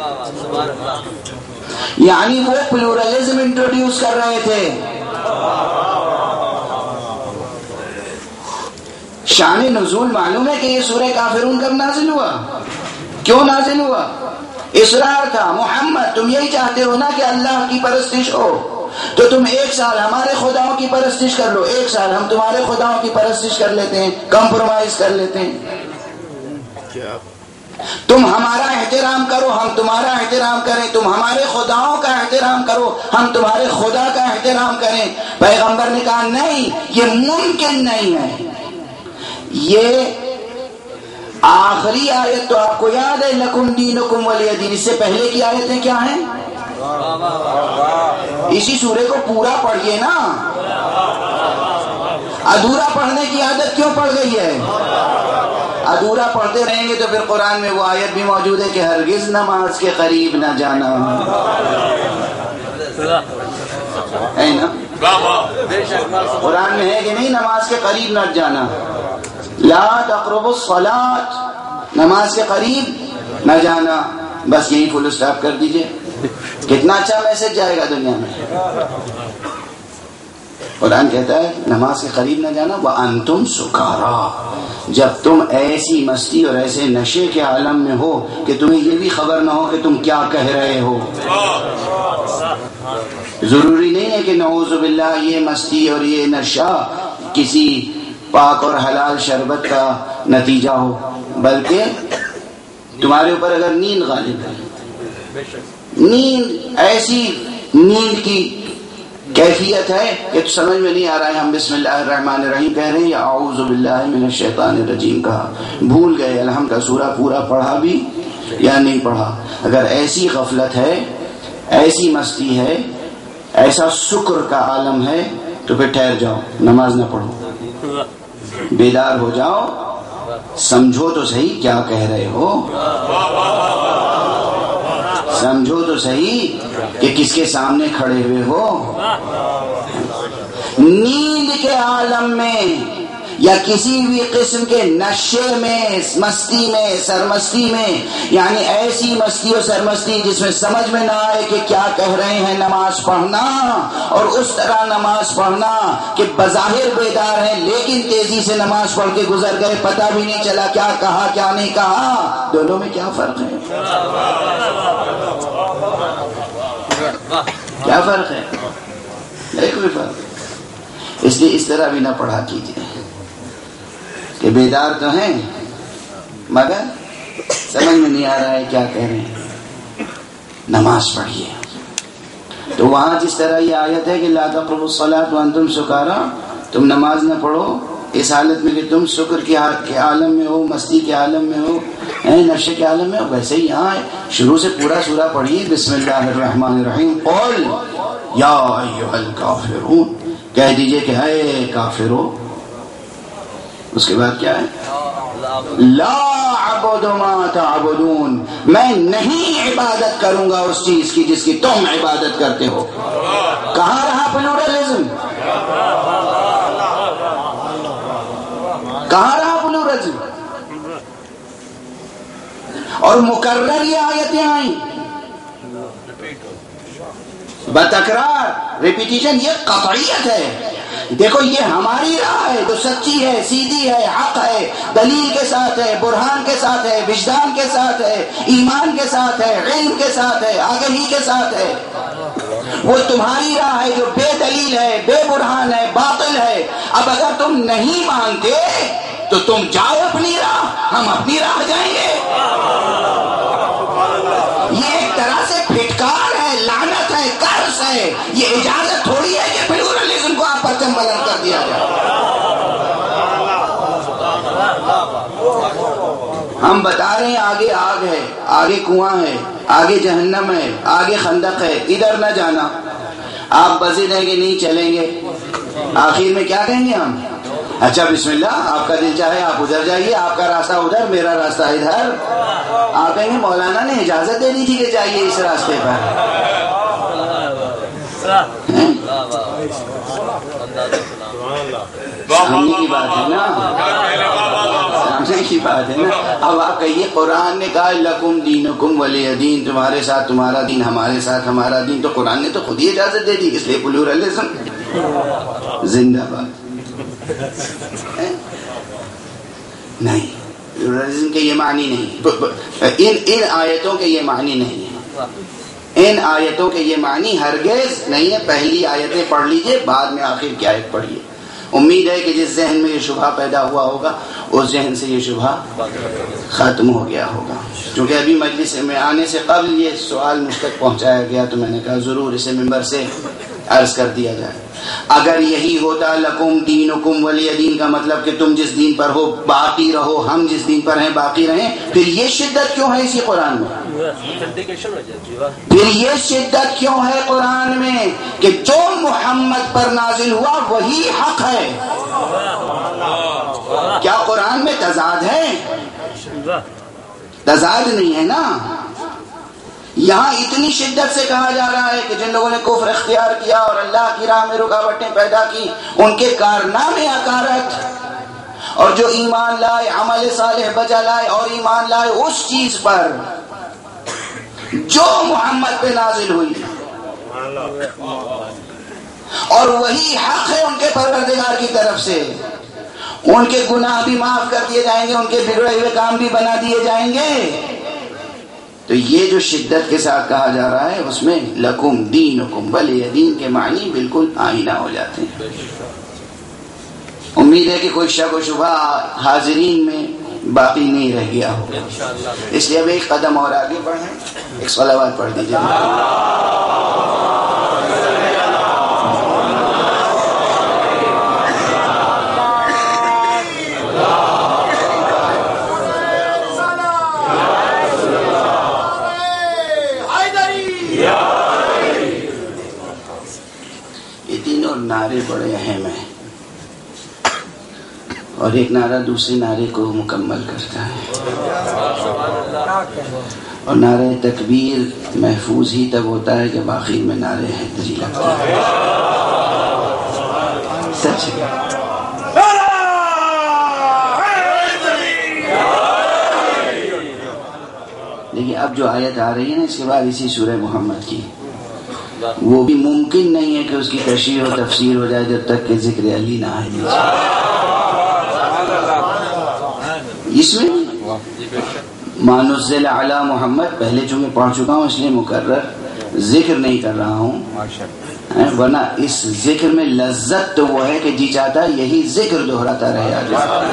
A: یعنی وہ پلورلزم انٹروڈیوس کر رہے تھے. شان نزول معلوم ہے کہ یہ سورہ کافرون کب نازل ہوا، کیوں نازل ہوا؟ اصرار تھا، محمد تم یہی چاہتے ہو نا کہ اللہ کی پرستش ہو، تو تم ایک سال ہمارے خداؤں کی پرستش کر لو، ایک سال ہم تمہارے خداؤں کی پرستش کر لیتے ہیں، کمپرومائز کر لیتے ہیں. تم ہمارا احترام کرو، ہم تمہارا احترام کریں، تم ہمارے خداؤں کا احترام کرو، ہم تمہارے خدا کا احترام کریں. پیغمبر نے کہا نہیں، یہ ممکن نہیں ہے. یہ آخری آیت تو آپ کو یاد ہے، لکم دینکم ولی دین. اس سے پہلے کی آیتیں کیا ہیں؟ اسی سورے کو پورا پڑھیے نا. ادھورا پڑھنے کی عادت کیوں پڑ گئی ہے؟ ادھورا پڑھتے رہیں گے تو پھر قرآن میں وہ آیت بھی موجود ہے کہ ہرگز نماز کے قریب نہ جانا ہے نا. قرآن میں ہے کہ نہیں نماز کے قریب نہ جانا. لا تقربوا الصلاۃ، نماز کے قریب نہ جانا. بس یہی فل اسٹاپ کر دیجئے. کتنا اچھا میسج جائے گا دنیا میں. قرآن کہتا ہے نماز کے قریب نہ جانا. وَأَنْتُمْ سُكَارَىٰ، جب تم ایسی مستی اور ایسے نشے کے عالم میں ہو کہ تمہیں یہ بھی خبر نہ ہو کہ تم کیا کہہ رہے ہو. ضروری نہیں ہے کہ نعوذ باللہ یہ مستی اور یہ نشہ کسی پاک اور حلال شربت کا نتیجہ ہو، بلکہ تمہارے اوپر اگر نیند غالب ہے، نیند ایسی نیند کی کیفیت ہے کہ تو سمجھ میں نہیں آ رہا ہے ہم بسم اللہ الرحمن الرحیم کہہ رہے ہیں یا اعوذ باللہ من الشیطان الرجیم کہا، بھول گئے الحمد کا سورہ پورا پڑھا بھی یا نہیں پڑھا. اگر ایسی غفلت ہے، ایسی مستی ہے، ایسا شکر کا عالم ہے تو پھر ٹھہر جاؤ، نماز نہ پڑھو، بیدار ہو جاؤ، سمجھو تو صحیح کیا کہہ رہے ہو، سمجھو تو صحیح کہ کس کے سامنے کھڑے ہوئے ہو. نیند کے عالم میں یا کسی بھی قسم کے نشے میں، مستی میں، سرمستی میں، یعنی ایسی مستی اور سرمستی جس میں سمجھ میں نہ آئے کہ کیا کہہ رہے ہیں، نماز پڑھنا اور اس طرح نماز پڑھنا کہ بظاہر بیدار ہیں لیکن تیزی سے نماز پڑھ کے گزر گئے، پتہ بھی نہیں چلا کیا کہا کیا نہیں کہا. دونوں میں کیا فرق ہے؟ کیا فرق ہے؟ نہیں کوئی فرق. اس لیے اس طرح بھی نہ پڑھا کیجیے کہ بیدار تو ہیں مگر سمجھ میں نہیں آ رہا ہے کیا کہہ رہے ہیں. نماز پڑھیے. تو وہاں جس طرح یہ آیت ہے کہ لا تقربوا الصلاۃ وانتم سکارا، تم نماز نہ پڑھو اس حالت میں کہ تم سکر کے عالم میں ہو، مستی کے عالم میں ہو، نشے کے عالم میں ہو. ویسے ہی یہاں شروع سے پورا سورہ پڑھیے. بسم اللہ الرحمن الرحیم. قل یا ایھا الکافرون، کہہ دیجئے کہ اے کافرو. اس کے بعد کیا ہے؟ لا اعبد ما تعبدون، میں نہیں عبادت کروں گا اس چیز کی جس کی تم عبادت کرتے ہو. کہاں رہا پلورلزم؟ کہاں رہا پلورلزم؟ اور مکرر یہ آیتیں آئیں بتکرار، ریپیٹیشن. یہ قطعیت ہے. دیکھو یہ ہماری راہ ہے جو سچی ہے، سیدھی ہے، حق ہے، دلیل کے ساتھ ہے، برہان کے ساتھ ہے، وجدان کے ساتھ ہے، ایمان کے ساتھ ہے، علم کے ساتھ ہے، آگہی کے ساتھ ہے. وہ تمہاری راہ ہے جو بے دلیل ہے، بے برہان ہے، باطل ہے. اب اگر تم نہیں مانتے تو تم جاؤ اپنی راہ، ہم اپنی راہ جائیں گے. یہ ایک طرح سے پھٹکار ہے، لعنت ہے، قرض ہے. یہ اجازت تھوڑی ہے کہ پلورلزم کو آپ پرچم بلند کر دیا جائے. ہم بتا رہے ہیں آگے آگ ہے، آگے کنواں ہے، آگے جہنم ہے، آگے خندق ہے، ادھر نہ جانا. آپ بضد ہیں کہ نہیں چلیں گے. آخر میں کیا کہیں گے ہم؟ اچھا بسم اللہ، آپ کا دل چاہے آپ ادھر جائیے، آپ کا راستہ ادھر، میرا راستہ ادھر. آپ کہیں گے مولانا نے اجازت دے دی تھی کہ جائیے اس راستے پر. سامنے کی بات ہے نا، سامنے کی بات ہے نا. اب آپ کہیے قرآن نے کہا لکم دینکم ولی دین، تمہارے ساتھ تمہارا دین، ہمارے ساتھ ہمارا دین. تو قرآن نے تو خود ہی اجازت دے دی، اس لیے پلورلزم زندہ باد. نہیں، پلورلزم کے یہ معنی نہیں. ان ان آیتوں کے یہ معنی نہیں ہے. ان آیتوں کے یہ معنی ہرگز نہیں ہے. پہلی آیتیں پڑھ لیجئے، بعد میں آخر کی آیت پڑھیے. امید ہے کہ جس ذہن میں یہ شبہ پیدا ہوا ہوگا اس ذہن سے یہ شبہ ختم ہو گیا ہوگا. کیونکہ ابھی مجلس میں آنے سے قبل یہ سوال مجھ تک پہنچایا گیا تو میں نے کہا ضرور اسے ممبر سے عرض کر دیا جائے. اگر یہی ہوتا لکم دینکم ولی دین کا مطلب کہ تم جس دین پر ہو باقی رہو، ہم جس دین پر ہیں باقی رہیں، پھر یہ شدت کیوں ہے اسی قرآن میں؟ پھر یہ شدت کیوں ہے قرآن میں کہ جو محمد پر نازل ہوا وہی حق ہے؟ کیا قرآن میں تضاد ہے؟ تضاد نہیں ہے نا. یہاں اتنی شدت سے کہا جا رہا ہے کہ جن لوگوں نے کفر اختیار کیا اور اللہ کی راہ میں رکاوٹیں پیدا کی ان کے کارنامے اکارت، اور جو ایمان لائے، عمل صالح بجا لائے اور ایمان لائے اس چیز پر جو محمد پہ نازل ہوئی اور وہی حق ہے ان کے پروردگار کی طرف سے. ان کے گناہ بھی معاف کر دیے جائیں گے، ان کے بگڑے ہوئے کام بھی بنا دیے جائیں گے. تو یہ جو شدت کے ساتھ کہا جا رہا ہے اس میں لکم دینکم ولی دین کے معنی بالکل آئینہ ہو جاتے ہیں. امید ہے کہ کوئی شک و شبہ حاضرین میں باقی نہیں رہ گیا ہو. اس لیے اب ایک قدم اور آگے بڑھیں، ایک صلوات پڑھ دیجیے. نعرے بڑے اہم ہیں اور ایک نعرہ دوسرے نعرے کو مکمل کرتا ہے. اور نعرہ تکبیر محفوظ ہی تب ہوتا ہے جب آخر میں نعرہ حیدری لگتا ہے. سچ لیکن اب جو آیت آ رہی ہے نا اس کے بعد اسی سورہ محمد کی، وہ بھی ممکن نہیں ہے کہ اس کی تشریح و تفسیر ہو جائے جب تک کہ ذکر علی نہ آئے. اس میں ما نزل علی محمد پہلے چونکہ پڑھ چکا ہوں اس لیے مکرر ذکر نہیں کر رہا ہوں، ورنہ اس ذکر میں لذت تو وہ ہے کہ جی چاہتا ہے یہی ذکر دہراتا رہے آج.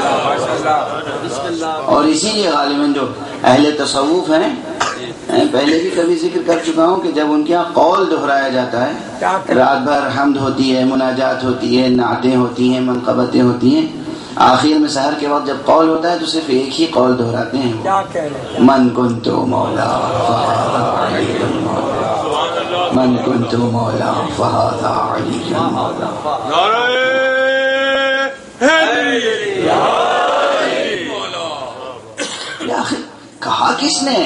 A: اور اسی لیے غالباً جو اہل تصوف ہیں، پہلے بھی کبھی ذکر کر چکا ہوں کہ جب ان کے یہاں قول دہرایا جاتا ہے، رات بھر حمد ہوتی ہے، مناجات ہوتی ہے، نعتیں ہوتی ہیں، منقبتیں ہوتی ہیں، آخر میں سحر کے وقت جب قول ہوتا ہے تو صرف ایک ہی قول دہراتے ہیں، من کنت مولا من کنت مولا فہذا علی مولا. آخر کہا کس نے؟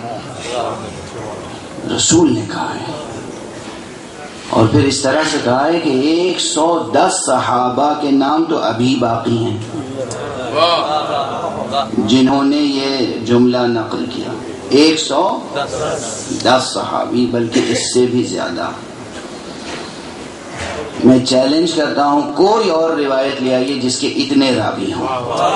A: رسول نے کہا ہے. اور پھر اس طرح سے کہا ہے کہ ایک سو دس صحابہ کے نام تو ابھی باقی ہیں جنہوں نے یہ جملہ نقل کیا. ایک سو دس صحابی، بلکہ اس سے بھی زیادہ. میں چیلنج کرتا ہوں کوئی اور روایت لے آئیے جس کے اتنے راوی ہوں.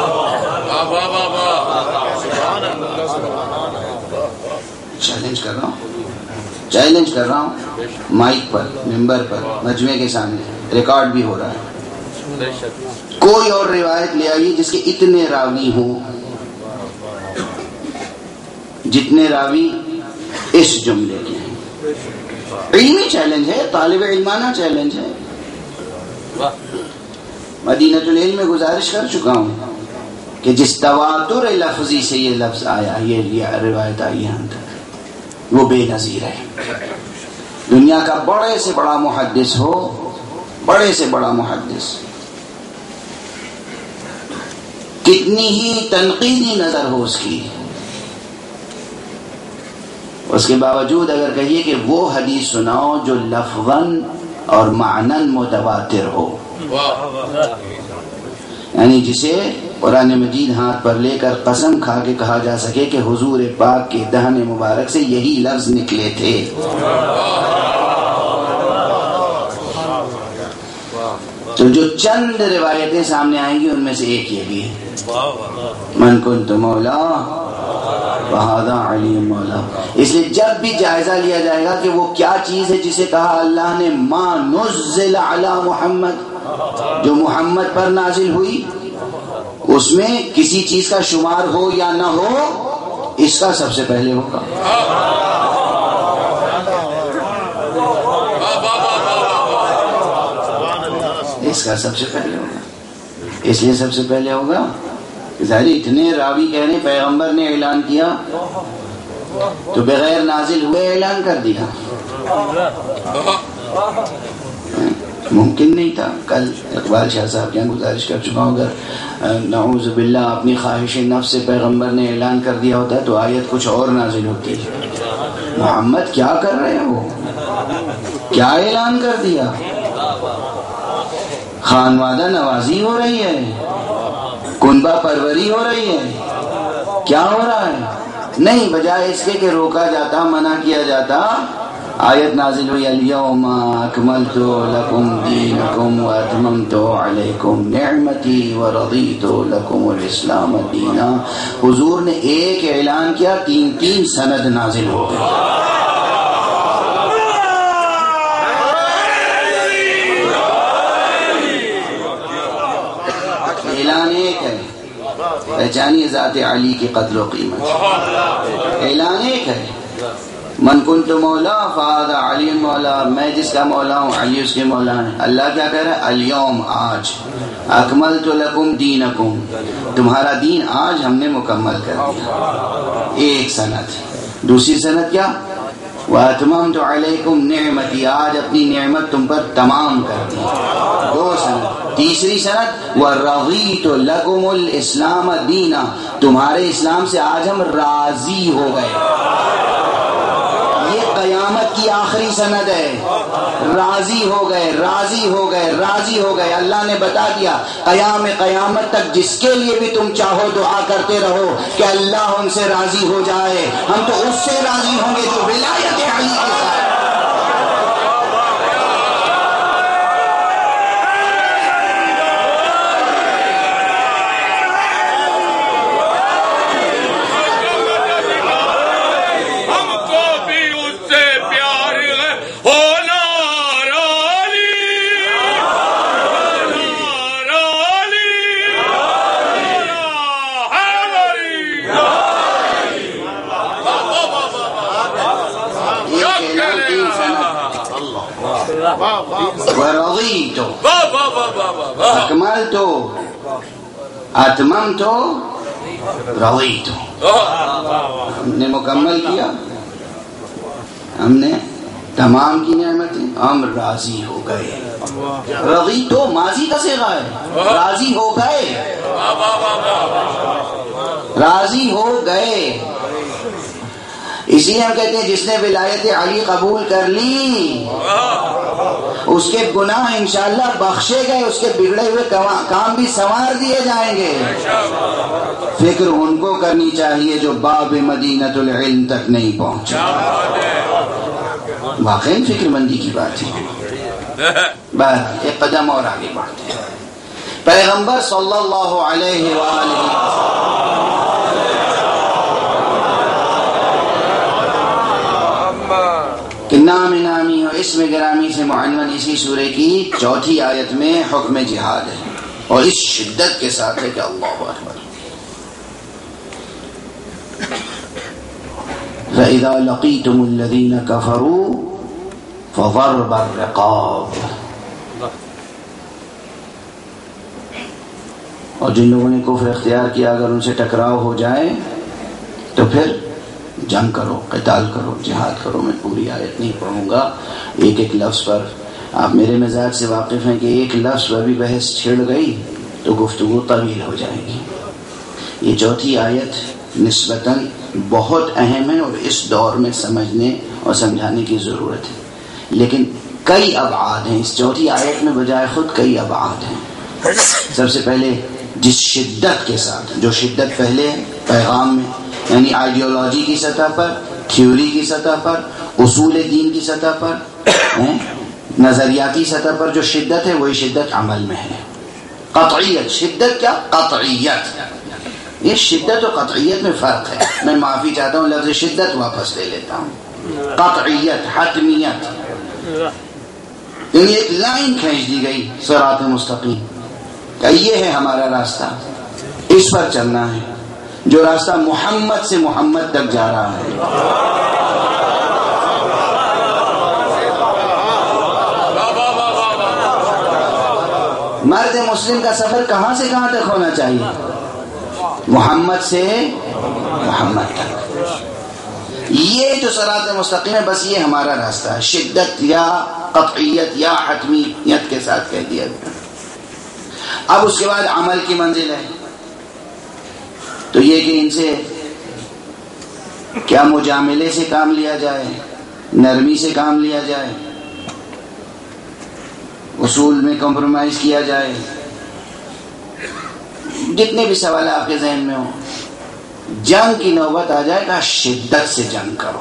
A: چیلنج کر رہا ہوں چیلنج کر رہا ہوں مائک پر، ممبر پر، مجمع کے سامنے ریکارڈ بھی ہو رہا ہے. کوئی اور روایت لے آئیے جس کے اتنے راوی ہوں جتنے راوی اس جملے کے ہیں. علمی چیلنج ہے، طالب علمانہ چیلنج ہے. مدینۃ العلم میں گزارش کر چکا ہوں کہ جس تواتر لفظی سے یہ لفظ آیا، یہ روایت آئی ہم تک، وہ بے نظیر ہے. دنیا کا بڑے سے بڑا محدث ہو، بڑے سے بڑا محدث، کتنی ہی تنقیدی نظر ہو اس کی، اس کے باوجود اگر کہیے کہ وہ حدیث سناؤ جو لفظاً اور معناً متواتر ہو، یعنی جسے قرآن مجید ہاتھ پر لے کر قسم کھا کے کہا جا سکے کہ حضور پاک کے دہن مبارک سے یہی لفظ نکلے تھے. تو جو چند روایتیں سامنے آئیں گی ان میں سے ایک یہ بھی ہے، من کنت مولا فہذا علی مولا. اس لیے جب بھی جائزہ لیا جائے گا کہ وہ کیا چیز ہے جسے کہا اللہ نے ما نزل علی محمد، جو محمد پر نازل ہوئی، اس میں کسی چیز کا شمار ہو یا نہ ہو، اس کا سب سے پہلے ہوگا. اس کا سب سے پہلے ہوگا. اس لیے سب سے پہلے ہوگا ظاہر اتنے راوی کہہ رہے پیغمبر نے اعلان کیا تو بغیر نازل ہوئے اعلان کر دیا، ممکن نہیں تھا. کل اقبال شاہ صاحب کیا گزارش کر چکا ہوں، اگر نعوذ باللہ اپنی خواہش نفس سے پیغمبر نے اعلان کر دیا ہوتا تو آیت کچھ اور نازل ہوتی. محمد کیا کر رہے ہیں، وہ کیا اعلان کر دیا؟ خانوادہ نوازی ہو رہی ہے، کنبہ پروری ہو رہی ہے، کیا ہو رہا ہے؟ نہیں، بجائے اس کے کہ روکا جاتا، منع کیا جاتا، آیت نازل ہوئی الیوم اکملت لکم دینکم واتممت علیکم نعمتی ورضیت لکم الاسلام دینا. حضور نے ایک اعلان کیا، تین تین سند نازل ہو گئے. اعلان ایک ہے، پہچانی ذات علی کی قدر و قیمت. اعلان ایک ہے، من کنت مولا فہذا علی مولا، میں جس کا مولا ہوں علی اس کے مولا ہیں. اللہ کیا کہہ رہا ہے؟ الیوم، آج، اکملت لکم دینکم، تمہارا دین آج ہم نے مکمل کر دیا. ایک سند. دوسری سند کیا؟ واتممت علیکم نعمتی، آج اپنی نعمت تم پر تمام کر دی. دو سند. تیسری سند ورضیت لکم الاسلام دینا، تمہارے اسلام سے آج ہم راضی ہو گئے. یہ قیامت کی آخری سند ہے. راضی ہو گئے، راضی ہو گئے، راضی ہو گئے. اللہ نے بتا دیا قیام قیامت تک جس کے لیے بھی تم چاہو دعا کرتے رہو کہ اللہ ان سے راضی ہو جائے، ہم تو اس سے راضی ہوں گے جو ولایت علی کے ساتھ.
B: ہم کو بھی اس سے پیار
A: ورضیت اکملت اتممت رضیت. ہم نے مکمل کیا، ہم نے تمام کی نعمتیں، ہم راضی ہو گئے. رضیت تو ماضی کا صیغہ ہے، راضی ہو گئے، راضی ہو گئے. اسی لیے ہم کہتے ہیں جس نے ولایت علی قبول کر لی اس کے گناہ انشاءاللہ بخشے گئے، اس کے بگڑے ہوئے کام بھی سنوار دیے جائیں گے. فکر ان کو کرنی چاہیے جو باب مدینۃ العلم تک نہیں پہنچے. واقعی فکر مندی کی بات ہے. بس ایک قدم اور آگے بڑھتے ہیں. پیغمبر صلی اللہ علیہ وآلہ کہ نام نامی اور اسم گرامی سے معنون اسی سورہ کی چوتھی آیت میں حکم جہاد ہے، اور اس شدت کے ساتھ ہے کہ اللہ اکبر. فَإِذَا لَقِيتُمُ الَّذِينَ كَفَرُوا فَضَرْبَ الرِّقَابِ. اور جن لوگوں نے کفر اختیار کیا اگر ان سے ٹکراؤ ہو جائے تو پھر جنگ کرو، قتال کرو، جہاد کرو. میں پوری آیت نہیں پڑھوں گا، ایک ایک لفظ پر آپ میرے مزاج سے واقف ہیں کہ ایک لفظ پر بھی بحث چھڑ گئی تو گفتگو طویل ہو جائے گی. یہ چوتھی آیت نسبتاً بہت اہم ہے اور اس دور میں سمجھنے اور سمجھانے کی ضرورت ہے، لیکن کئی ابعاد ہیں اس چوتھی آیت میں، بجائے خود کئی ابعاد ہیں. سب سے پہلے جس شدت کے ساتھ، جو شدت پہلے پیغام میں یعنی آئیڈیالوجی کی سطح پر، تھیوری کی سطح پر، اصول دین کی سطح پر، نظریاتی سطح پر جو شدت ہے وہی شدت عمل میں ہے. قطعیت، شدت کیا؟ قطعیت. یہ شدت و قطعیت میں فرق ہے. میں معافی چاہتا ہوں، لفظ شدت واپس لے لیتا ہوں. قطعیت، حتمیت، یعنی ایک لائن کھینچ دی گئی صراط مستقیم کہ یہ ہے ہمارا راستہ، اس پر چلنا ہے، جو راستہ محمد سے محمد تک جا رہا ہے. مرد مسلم کا سفر کہاں سے کہاں تک ہونا چاہیے؟ محمد سے محمد تک. یہ جو صراط مستقیم ہے بس یہ ہمارا راستہ ہے. شدت یا قطعیت یا حتمیت کے ساتھ کہہ دیا گیا. اب اس کے بعد عمل کی منزل ہے، تو یہ کہ ان سے کیا مجاملے سے کام لیا جائے، نرمی سے کام لیا جائے، اصول میں کمپرومائز کیا جائے. جتنے بھی سوال آپ کے ذہن میں ہوں، جنگ کی نوبت آ جائے گا شدت سے جنگ کرو.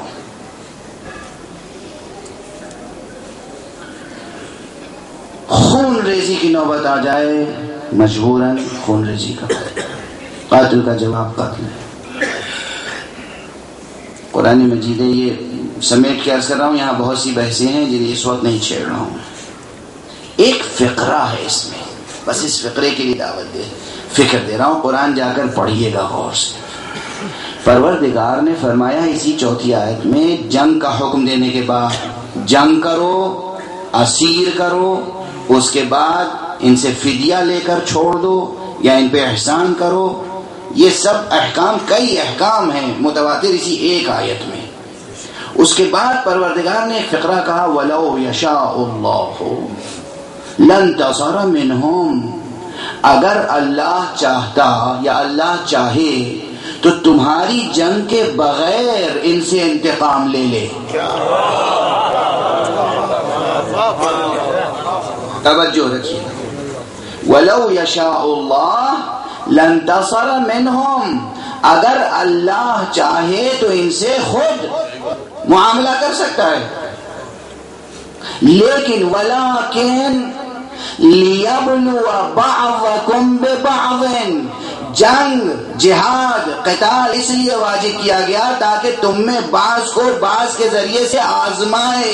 A: خون ریزی کی نوبت آ جائے مجبوراً خون ریزی کرو. قاتل کا جواب قاتل ہے. قرآن مجید ہے، یہ سمیٹ کے عرض کر رہا ہوں، یہاں بہت سی بحثیں ہیں جنہیں اس وقت نہیں چھیڑ رہا ہوں. ایک فقرہ ہے اس میں، بس اس فقرے کے لیے دعوت دے فکر دے رہا ہوں. قرآن جا کر پڑھیے گا غور سے. پروردگار نے فرمایا اسی چوتھی آیت میں جنگ کا حکم دینے کے بعد جنگ کرو، اسیر کرو، اس کے بعد ان سے فدیہ لے کر چھوڑ دو یا ان پہ احسان کرو. یہ سب احکام، کئی احکام ہیں متواتر اسی ایک آیت میں. اس کے بعد پروردگار نے ایک فقرہ کہا وَلَوْ يَشَاءُ اللَّهُ لَانْتَصَرَ مِنْهُمْ. اگر اللہ چاہتا یا اللہ چاہے تو تمہاری جنگ کے بغیر ان سے انتقام لے لے. توجہ رکھیے. وَلَوْ يَشَاءُ اللَّهُ لَانْتَصَرَ مِنْهُمْ. اگر اللہ چاہے تو ان سے خود معاملہ کر سکتا ہے، لیکن وَلَكِنْ لِيَبْلُوَ بَعْضَكُمْ بِبَعْضٍ. جنگ، جہاد، قتال اس لیے واجب کیا گیا تاکہ تم میں بعض کو بعض کے ذریعے سے آزمائے.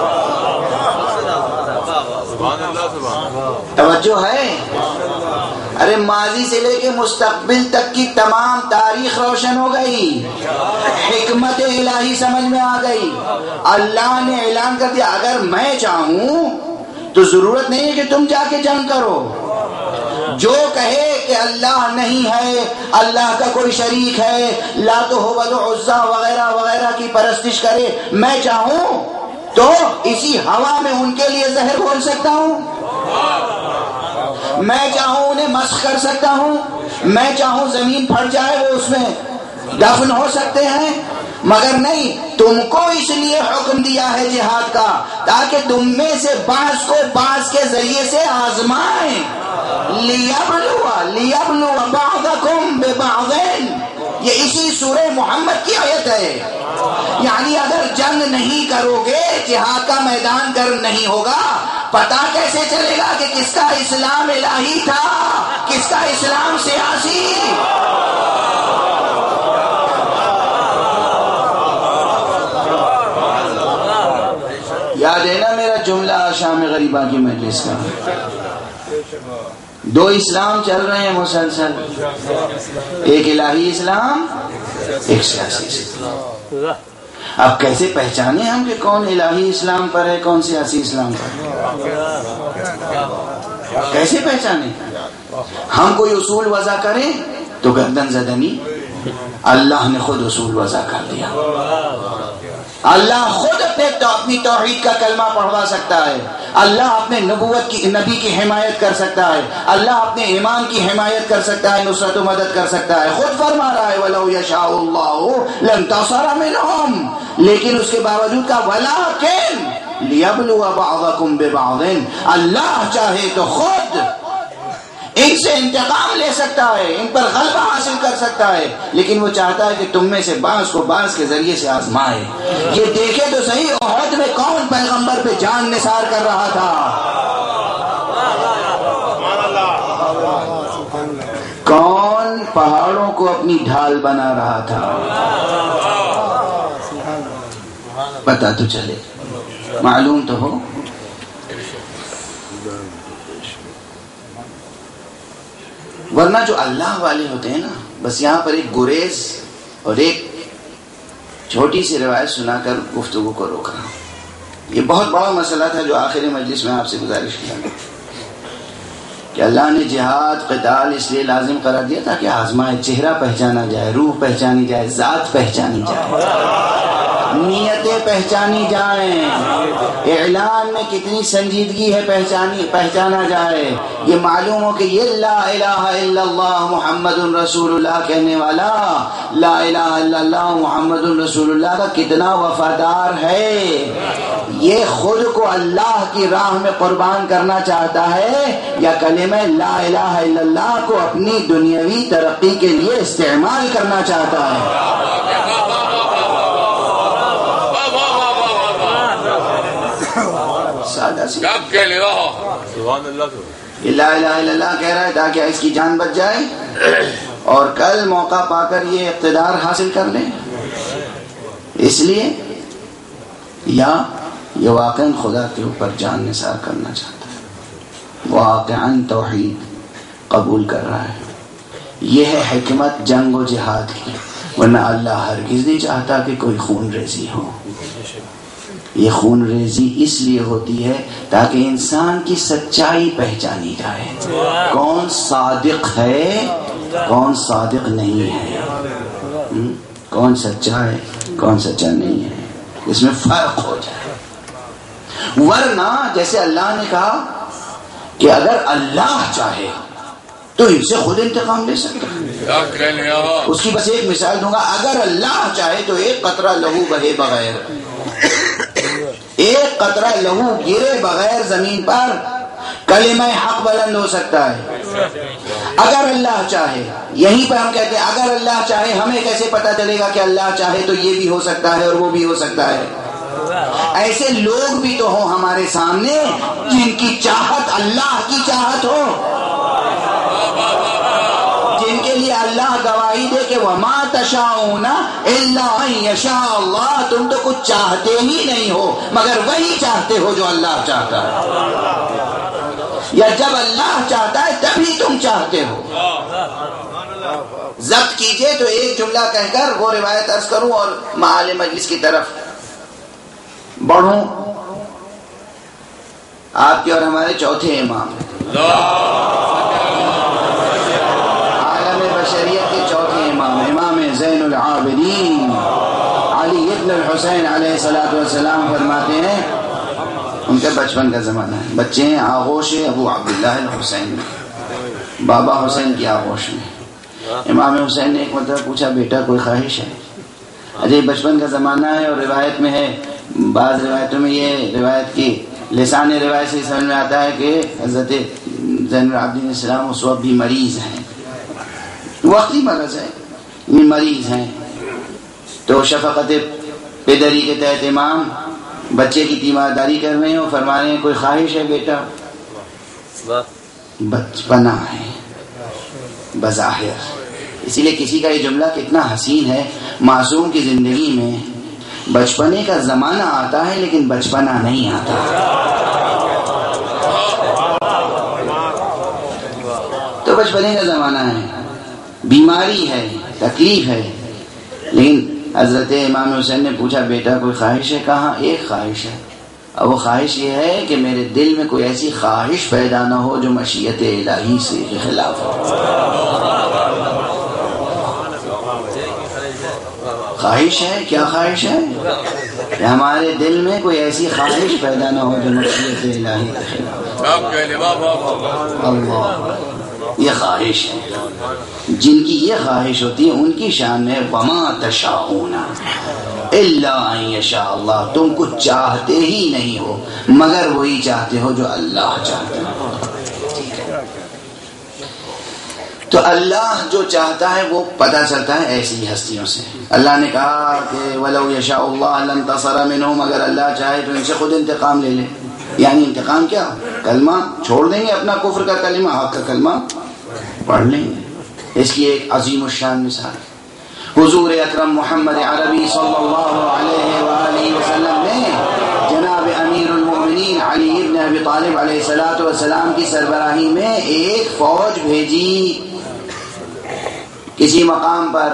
A: توجہ ہے.
C: ارے ماضی سے لے کے مستقبل تک کی تمام تاریخ روشن ہو گئی، حکمت الہی سمجھ میں آ گئی. اللہ نے اعلان کر دیا اگر میں چاہوں تو ضرورت نہیں ہے کہ تم جا کے جنگ کرو. جو کہے کہ اللہ نہیں ہے، اللہ کا کوئی شریک ہے، لات و ہبل و عزا وغیرہ وغیرہ کی پرستش کرے، میں چاہوں تو اسی ہوا میں ان کے لیے زہر گھول سکتا ہوں، میں چاہوں انہیں مسخ کر سکتا ہوں، میں چاہوں زمین پھٹ جائے وہ اس میں دفن ہو سکتے ہیں. مگر نہیں، تم کو اس لیے حکم دیا ہے جہاد کا تاکہ تم میں سے بعض کو بعض کے ذریعے سے آزمائیں. لیبلوا لیبلوا بعضکم ببعض، یہ اسی سورہ محمد کی آیت ہے. یعنی اگر جنگ نہیں کرو گے، جہاد کا میدان گرم نہیں ہوگا، پتہ کیسے چلے گا کہ کس کا اسلام الہی تھا، کس کا اسلام سیاسی؟ یاد ہے نا میرا جملہ شام غریبہ کی مجلس کا، دو اسلام چل رہے ہیں مسلسل، ایک الہی اسلام، ایک سیاسی اسلام. اب کیسے پہچانے ہم کہ کون الہی اسلام پر ہے، کون سیاسی اسلام پر ہے؟ کیسے پہچانے؟ ہم کوئی اصول وضع کریں تو گردن زدنی. اللہ نے خود اصول وضع کر دیا. اللہ خود اپنے اپنی توحید کا کلمہ پڑھوا سکتا ہے، اللہ اپنے نبوت کی نبی کی حمایت کر سکتا ہے، اللہ اپنے ایمان کی حمایت کر سکتا ہے، نصرت و مدد کر سکتا ہے. خود فرما رہا ہے وَلَوْ يَشَاءُ اللَّهُ لَانتَصَرَ مِنْهُمْ، لیکن اس کے باوجود کا وَلَٰكِنْ لِيَبْلُوَ بَعْضَكُمْ بِبَعْضٍ، اللہ چاہے تو خود ان سے انتقام لے سکتا ہے، ان پر غلبہ حاصل کر سکتا ہے، لیکن وہ چاہتا ہے کہ تم میں سے بعض کو بعض کے ذریعے سے آزمائے. یہ دیکھے تو صحیح احد میں کون پیغمبر پہ جان نثار کر رہا تھا، کون پہاڑوں کو اپنی ڈھال بنا رہا تھا. پتہ تو چلے، معلوم تو ہو. ورنہ جو اللہ والے ہوتے ہیں نا، بس یہاں پر ایک گریز اور ایک چھوٹی سی روایت سنا کر گفتگو کو روک رہا ہوں. یہ بہت بڑا مسئلہ تھا جو آخری مجلس میں آپ سے گزارش کیا کہ اللہ نے جہاد قتال اس لیے لازم قرار دیا تاکہ آزمائے، چہرہ پہچانا جائے، روح پہچانی جائے، ذات پہچانی جائے، نیتیں پہچانی جائیں، اعلان میں کتنی سنجیدگی ہے پہچانی پہچانا جائے. یہ معلوم ہو کہ یہ لا الہ الا اللہ محمد رسول اللہ کہنے والا لا الہ الا اللہ محمد رسول اللہ کا کتنا وفادار ہے. یہ خود کو اللہ کی راہ میں قربان کرنا چاہتا ہے یا کلمہ لا الہ الا اللہ کو اپنی دنیاوی ترقی کے لیے استعمال کرنا چاہتا ہے. سادہ سی یہ لا الہ الا اللہ کہہ رہا ہے تاکہ اس کی جان بچ جائے اور کل موقع پا کر یہ اقتدار حاصل کر لے. اس لیے یا یہ واقعاً خدا کے اوپر جان نثار کرنا چاہتا ہے، واقعاً توحید قبول کر رہا ہے. یہ ہے حکمت جنگ و جہاد کی. ورنہ اللہ ہرگز نہیں چاہتا کہ کوئی خون ریزی ہو. یہ خون ریزی اس لیے ہوتی ہے تاکہ انسان کی سچائی پہچانی جائے، کون صادق ہے کون صادق نہیں ہے، کون سچا ہے کون سچا نہیں ہے، اس میں فرق ہو جائے. ورنہ جیسے اللہ نے کہا کہ اگر اللہ چاہے تو ان سے خود انتقام لے سکتا ہے. اس کی بس ایک مثال دوں گا. اگر اللہ چاہے تو ایک قطرہ لہو بہے بغیر، ایک قطرہ لہو گرے بغیر زمین پر کلمہ حق بلند ہو سکتا ہے. اگر اللہ چاہے، یہیں پر ہم کہتے ہیں اگر اللہ چاہے. ہمیں کیسے پتا چلے گا کہ اللہ چاہے تو یہ بھی ہو سکتا ہے اور وہ بھی ہو سکتا ہے؟ ایسے لوگ بھی تو ہوں ہمارے سامنے جن کی چاہت اللہ کی چاہت ہو، جن کے لیے اللہ گواہی دے کہ وَمَا تَشَاءُونَ إِلَّا أَن يَشَاءَ اللَّهُ، تم تو کچھ چاہتے ہی نہیں ہو مگر وہی چاہتے ہو جو اللہ چاہتا ہے. یا جب اللہ چاہتا ہے تبھی تم چاہتے ہو؟ ضبط کیجئے تو ایک جملہ کہہ کر وہ روایت عرض کروں اور معال مجلس کی طرف بڑھوں. آپ کے اور ہمارے چوتھے امام عالم بشریت کے چوتھے امام امام زین العابدین علی ابن الحسین علیہ الصلوۃ والسلام فرماتے ہیں، ان کے بچپن کا زمانہ ہے، بچے ہیں آغوش ابو عبداللہ الحسین میں، بابا حسین کی آغوش میں. امام حسین نے ایک مرتبہ پوچھا بیٹا کوئی خواہش ہے؟ اجے بچپن کا زمانہ ہے اور روایت میں ہے، بعض روایتوں میں یہ روایت کی لسان روایت سے سمجھ میں آتا ہے کہ حضرت زین العابدین السلام اس وقت بھی مریض ہیں، وقتی مرض ہے، یہ مریض ہیں. تو شفقت پدری کے تحت امام بچے کی تیمارداری کر رہے ہیں اور فرما رہے ہیں کوئی خواہش ہے بیٹا؟ بچپنا ہے بظاہر، اسی لیے کسی کا یہ جملہ کتنا حسین ہے. معصوم کی زندگی میں بچپنے کا زمانہ آتا ہے لیکن بچپنا نہیں آتا. تو بچپنے کا زمانہ ہے، بیماری ہے، تکلیف ہے، لیکن حضرت امام حسین نے پوچھا بیٹا کوئی خواہش ہے؟ کہاں ایک خواہش ہے، اور وہ خواہش یہ ہے کہ میرے دل میں کوئی ایسی خواہش پیدا نہ ہو جو مشیت الہی سے خلاف ہو. خواہش ہے، کیا خواہش ہے؟ کہ ہمارے دل میں کوئی ایسی خواہش پیدا نہ ہو جو مشیت الہی کے خلاف ہو. اللہ، یہ خواہش ہے. جن کی یہ خواہش ہوتی ہے ان کی شان ہے وما تشاءون الا ان یشاء اللہ، تم کچھ چاہتے ہی نہیں ہو مگر وہی چاہتے ہو جو اللہ چاہتا ہے. تو اللہ جو چاہتا ہے وہ پتہ چلتا ہے ایسی ہستیوں سے. اللہ نے کہا کہ وَلَوْ يَشَاءُ اللَّهُ لَانتَصَرَ مِنْهُمْ، اگر اللہ چاہے تو ان سے خود انتقام لے لے. یعنی انتقام کیا؟ کلمہ چھوڑ دیں گے، اپنا کفر کا کلمہ، حق کا کلمہ پڑھ لیں گے. اس کی ایک عظیم الشان مثال حضور اکرم محمد عربی صلی اللہ علیہ وآلہ وسلم نے جناب امیر المؤمنین علی ابن ابی طالب علیہ الصلوۃ والسلام کی سربراہی میں ایک فوج بھیجی کسی مقام پر.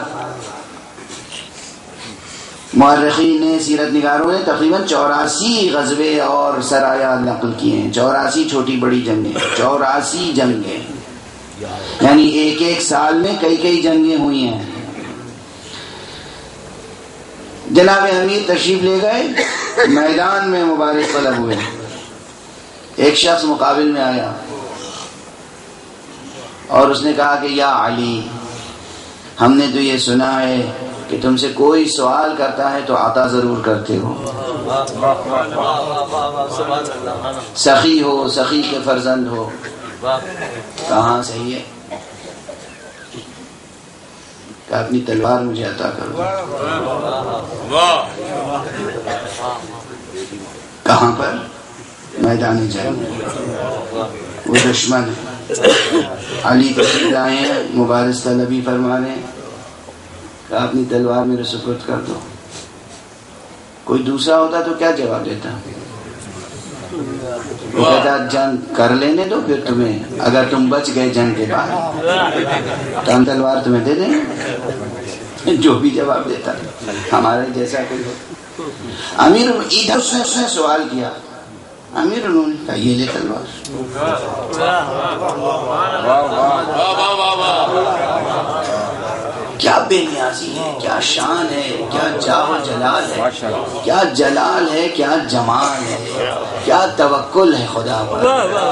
C: مورخین نے، سیرت نگاروں نے تقریباً چوراسی غزوے اور سرایا نقل کیے ہیں، چوراسی چھوٹی بڑی جنگیں، چوراسی جنگیں، یعنی ایک ایک سال میں کئی کئی جنگیں ہوئی ہیں. جناب امیر تشریف لے گئے، میدان میں مبارک طلب ہوئے. ایک شخص مقابل میں آیا اور اس نے کہا کہ یا علی، ہم نے تو یہ سنا ہے کہ تم سے کوئی سوال کرتا ہے تو عطا ضرور کرتے ہو، سخی ہو، سخی کے فرزند ہو. کہاں صحیح ہے کہ اپنی تلوار مجھے عطا کرو. کہاں پر؟ میدان جنگ. وہ دشمن ہے. علی تشریف لائے ہیں، مبارز طلبی فرما رہے ہیں کہ اپنی تلوار میرے سپرد کر دو. کوئی دوسرا ہوتا تو کیا جواب دیتا؟ وہ کہتا جنگ کر لینے دو، پھر تمہیں اگر تم بچ گئے جنگ کے بعد تو ہم تلوار تمہیں دے دیں گے. جو بھی جواب دیتا ہمارے جیسا کوئی ہو. امیر ادھر اس نے اس نے سوال کیا، امیر انہوں نے کہا یہ لے تلوار. کیا بے نیازی ہے، کیا شان ہے، کیا جاہ و جلال ہے، کیا جلال ہے، کیا جمال ہے، کیا توکل ہے خدا پر،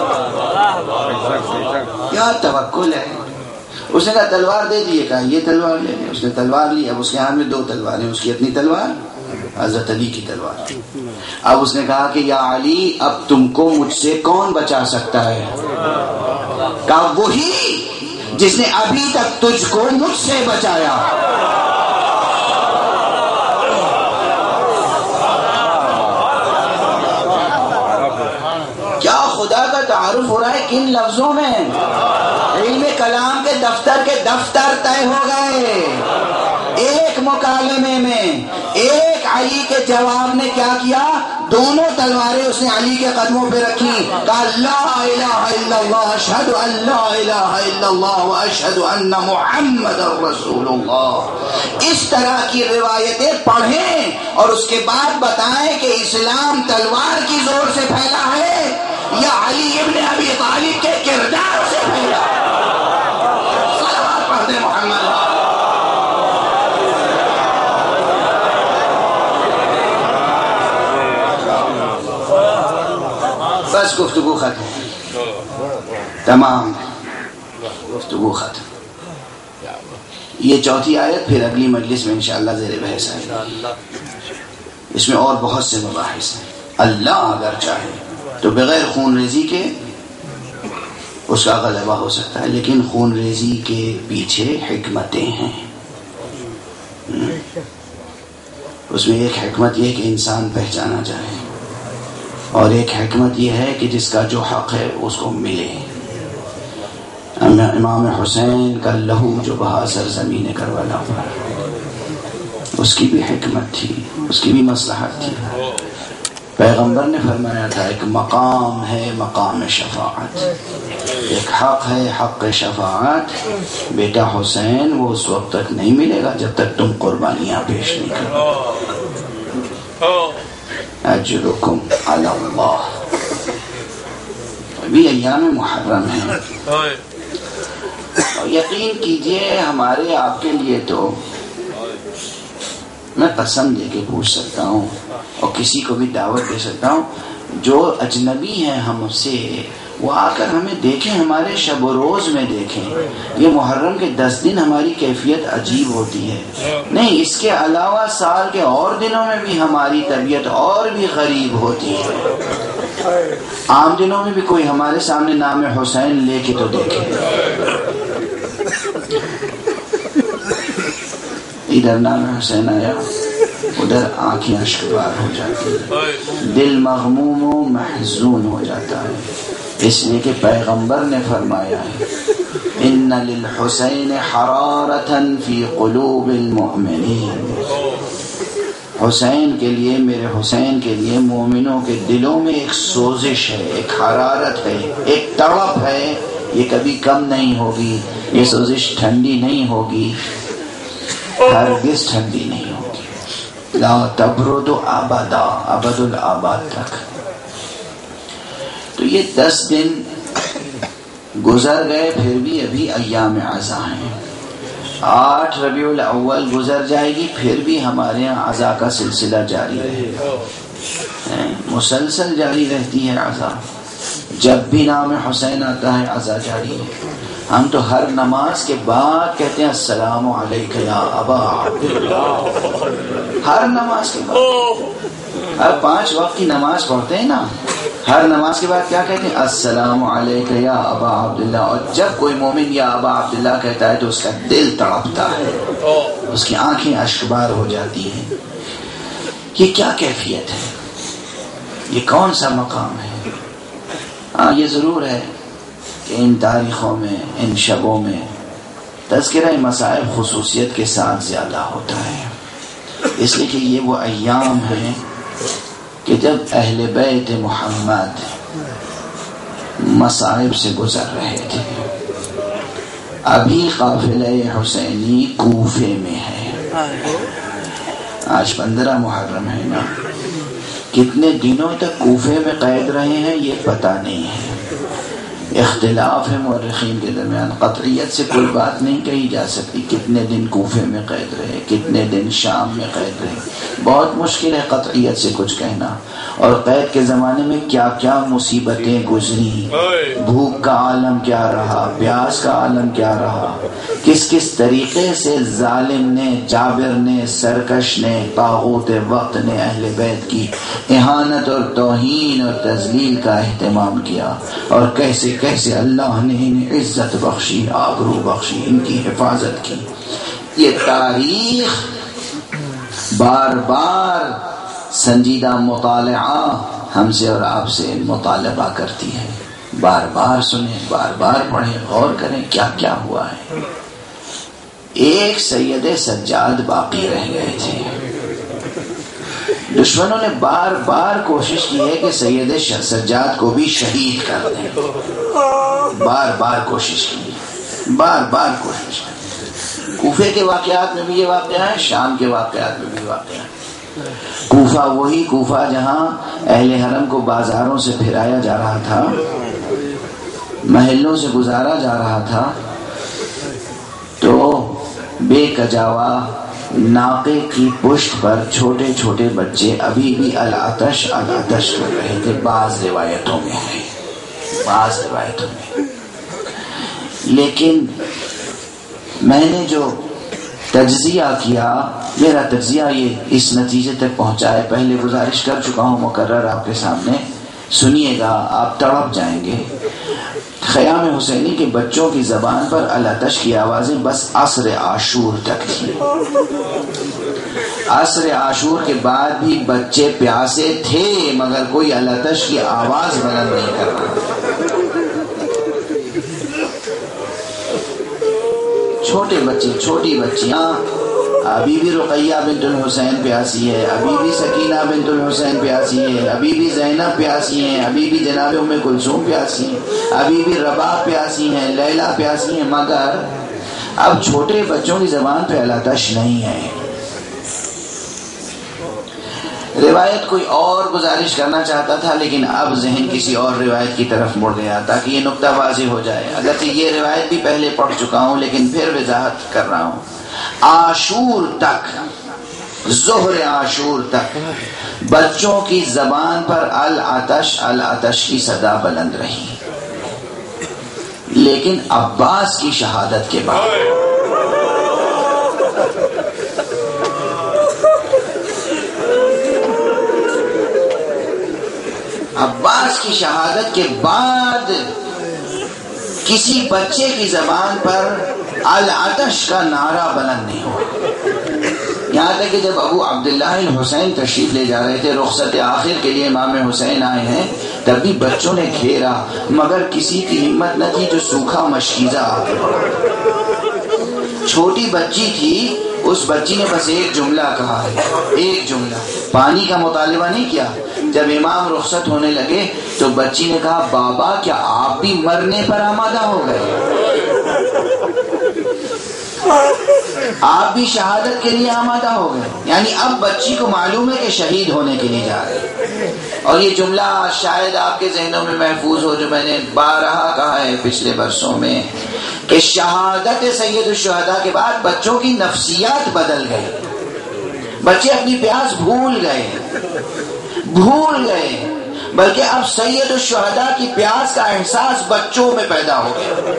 C: کیا توکل ہے. اس نے کہا تلوار دے دیے، کہا یہ تلوار لے لیں. اس نے تلوار لی. اب اس کے ہاتھ میں دو تلواریں، اس کی اپنی تلوار، حضرت علی کی تلوار. اب اس نے کہا کہ یا علی، اب تم کو مجھ سے کون بچا سکتا ہے؟ کہا وہی جس نے ابھی تک تجھ کو مجھ سے بچایا. کیا خدا کا تعارف ہو رہا ہے کن لفظوں میں؟ علم کلام کے دفتر کے دفتر طے ہو گئے. ایک مکالمے میں ایک علی کے جواب نے کیا کیا؟ دونوں تلواریں اس نے علی کے قدموں پہ رکھی، کہا لا الہ الا اللہ اشہد ان لا الہ الا اللہ واشہد ان محمد رسول اللہ۔ اس طرح کی روایتیں پڑھیں اور اس کے بعد بتائیں کہ اسلام تلوار کی زور سے پھیلا ہے یا علی ابن ابی طالب کے کردار سے پھیلا ہے۔ صلوات پڑھتے محمد۔ بس گفتگو ختم، تمام گفتگو ختم۔ یہ چوتھی آیت پھر اگلی مجلس میں انشاءاللہ زیر بحث آئے گی۔ اس میں اور بہت سے مباحث ہیں۔ اللہ اگر چاہے تو بغیر خون ریزی کے اس کا غلبہ ہو سکتا ہے، لیکن خون ریزی کے پیچھے حکمتیں ہیں۔ اس میں ایک حکمت یہ کہ انسان پہچانا جائے، اور ایک حکمت یہ ہے کہ جس کا جو حق ہے اس کو ملے۔ امام حسین کا لہو جو بہا سرزمین کربلا پر، اس کی بھی حکمت تھی، اس کی بھی مصلحت تھی۔ پیغمبر نے فرمایا تھا ایک مقام ہے مقام شفاعت، ایک حق ہے حق شفاعت، بیٹا حسین وہ اس وقت تک نہیں ملے گا جب تک تم قربانیاں پیش نہیں کرو۔ اجرکم علی اللہ۔ ابھی ایام محرم ہے، اور یقین کیجئے ہمارے آپ کے لیے تو میں قسم دے کے پوچھ سکتا ہوں اور کسی کو بھی دعوت دے سکتا ہوں، جو اجنبی ہیں ہم سے وہ آ کر ہمیں دیکھیں، ہمارے شب و روز میں دیکھیں۔ یہ محرم کے دس دن ہماری کیفیت عجیب ہوتی ہے، نہیں اس کے علاوہ سال کے اور دنوں میں بھی ہماری طبیعت اور بھی غریب ہوتی ہے۔ عام دنوں میں بھی کوئی ہمارے سامنے نام حسین لے کے تو دیکھے، ادھر نام حسین آیا ادھر آنکھیں اشکبار ہو جاتی ہیں، دل مغموم و محزون ہو جاتا ہے، اس لیے کہ پیغمبر نے فرمایا ہے ان للحسین حرارتا فی قلوب المؤمنین۔ حسین کے لیے، میرے حسین کے لیے مومنوں کے دلوں میں ایک سوزش ہے، ایک حرارت ہے، ایک تڑپ ہے، یہ کبھی کم نہیں ہوگی، یہ سوزش ٹھنڈی نہیں ہوگی، ہرگز ٹھنڈی نہیں ہوگی، لا تبرد ابدا، ابد الآباد تک۔ تو یہ دس دن گزر گئے، پھر بھی ابھی ایام عزا ہیں۔ آٹھ ربیع الاول گزر جائے گی، پھر بھی ہمارے یہاں عزا کا سلسلہ جاری رہے گا، مسلسل جاری رہتی ہے عزا۔ جب بھی نام حسین آتا ہے عزا جاری ہے۔ ہم تو ہر نماز کے بعد کہتے ہیں السلام علیک یا ابا عبداللہ، ہر نماز کے بعد، ہر پانچ وقت کی نماز پڑھتے ہیں نا، ہر نماز کے بعد کیا کہتے ہیں السلام علیک یا ابا عبداللہ۔ اور جب کوئی مومن یا ابا عبداللہ کہتا ہے تو اس کا دل تڑپتا ہے، اس کی آنکھیں اشکبار ہو جاتی ہیں۔ یہ کیا کیفیت ہے؟ یہ کون سا مقام ہے؟ ہاں یہ ضرور ہے کہ ان تاریخوں میں، ان شبوں میں تذکرہ مصائب خصوصیت کے ساتھ زیادہ ہوتا ہے، اس لیے کہ یہ وہ ایام ہیں کہ جب اہل بیت محمد مصائب سے گزر رہے تھے۔ ابھی قافلہ حسینی کوفے میں ہے، آج پندرہ محرم ہے نا، کتنے دنوں تک کوفے میں قید رہے ہیں یہ پتہ نہیں ہے، اختلاف ہے مورخین کے درمیان، قطعیت سے کوئی بات نہیں کہی جا سکتی، کتنے دن کوفے میں قید رہے، کتنے دن شام میں قید رہے، بہت مشکل ہے قطعیت سے کچھ کہنا۔ اور قید کے زمانے میں کیا کیا مصیبتیں گزری، بھوک کا عالم کیا رہا، پیاس کا عالم کیا رہا، کس کس طریقے سے ظالم نے، جابر نے، سرکش نے، طاغوت وقت نے اہل بیت کی اہانت اور توہین اور تذلیل کا اہتمام کیا، اور کیسے کیسے اللہ نے انہیں عزت بخشی، آبرو بخشی، ان کی حفاظت کی۔ یہ تاریخ بار بار سنجیدہ مطالعہ ہم سے اور آپ سے مطالبہ کرتی ہے، بار بار سنیں، بار بار پڑھیں، غور کریں کیا کیا ہوا ہے۔ ایک سید سجاد باقی رہ گئے تھے. دشمنوں نے بار بار کوشش کی ہے کہ سید سجاد کو بھی شہید کر دیں. بار بار کوشش کی, بار بار کوشش کی. کوفے کے واقعات میں بھی یہ واقعہ ہے, شام کے واقعات میں بھی واقعہ ہے. کوفہ وہی کوفہ جہاں اہل حرم کو بازاروں سے پھرایا جا رہا تھا, محلوں سے گزارا جا رہا تھا, تو بے کجاوا ناقے کی پشت پر چھوٹے چھوٹے بچے ابھی بھی العطش العطش کر رہے تھے. بعض روایتوں میں ہے, بعض روایتوں میں. لیکن میں نے جو تجزیہ کیا, میرا تجزیہ یہ اس نتیجے تک پہنچا ہے, پہلے گزارش کر چکا ہوں مقرر آپ کے سامنے, سنیے گا آپ تڑپ جائیں گے. خیام حسینی کے بچوں کی زبان پر العطش کی آوازیں بس عصر عاشور تک تھی. عصر عاشور کے بعد بھی بچے پیاسے تھے مگر کوئی العطش کی آواز بلند نہیں کر رہا. چھوٹے بچے, چھوٹی بچیاں, ابھی بھی رقیہ بنت الحسین پیاسی ہے, ابھی بھی سکینہ بنت الحسین پیاسی ہے, ابھی بھی زینب پیاسی ہیں, ابھی بھی جناب ام کلثوم پیاسی ہیں, ابھی بھی رباب پیاسی ہیں, لیلا پیاسی ہیں, مگر اب چھوٹے بچوں کی زبان پہ العطش نہیں ہے. روایت کوئی اور گزارش کرنا چاہتا تھا لیکن اب ذہن کسی اور روایت کی طرف مڑ گیا تاکہ یہ نقطہ واضح ہو جائے. اگرچہ یہ روایت بھی پہلے پڑھ چکا ہوں لیکن پھر وضاحت کر رہا ہوں. عاشور تک, ظہر عاشور تک بچوں کی زبان پر العطش العطش کی صدا بلند رہی, لیکن عباس کی شہادت کے بعد عباس کی شہادت کے بعد کسی بچے کی زبان پر العطش کا نعرہ بلند نہیں ہوا. یہاں تک کہ جب ابو عبداللہ الحسین تشریف لے جا رہے تھے, رخصت آخر کے لیے امام حسین آئے ہیں, تب بھی بچوں نے گھیرا مگر کسی کی ہمت نہ تھی جو سوکھا مشکیزہ آگے بڑھا. چھوٹی بچی تھی, اس بچی نے بس ایک جملہ کہا ہے, ایک جملہ, پانی کا مطالبہ نہیں کیا. جب امام رخصت ہونے لگے تو بچی نے کہا, بابا کیا آپ بھی مرنے پر آمادہ ہو گئے؟ آپ بھی شہادت کے لیے آمادہ ہو گئے. یعنی اب بچی کو معلوم ہے کہ شہید ہونے کے لیے جا رہے. اور یہ جملہ شاید آپ کے ذہنوں میں محفوظ ہو جو میں نے بارہا کہا ہے پچھلے برسوں میں, کہ شہادت سید الشہداء کے بعد بچوں کی نفسیات بدل گئی. بچے اپنی پیاس بھول گئے, بھول گئے بلکہ اب سید الشہداء کی پیاس کا احساس بچوں میں پیدا ہو گیا.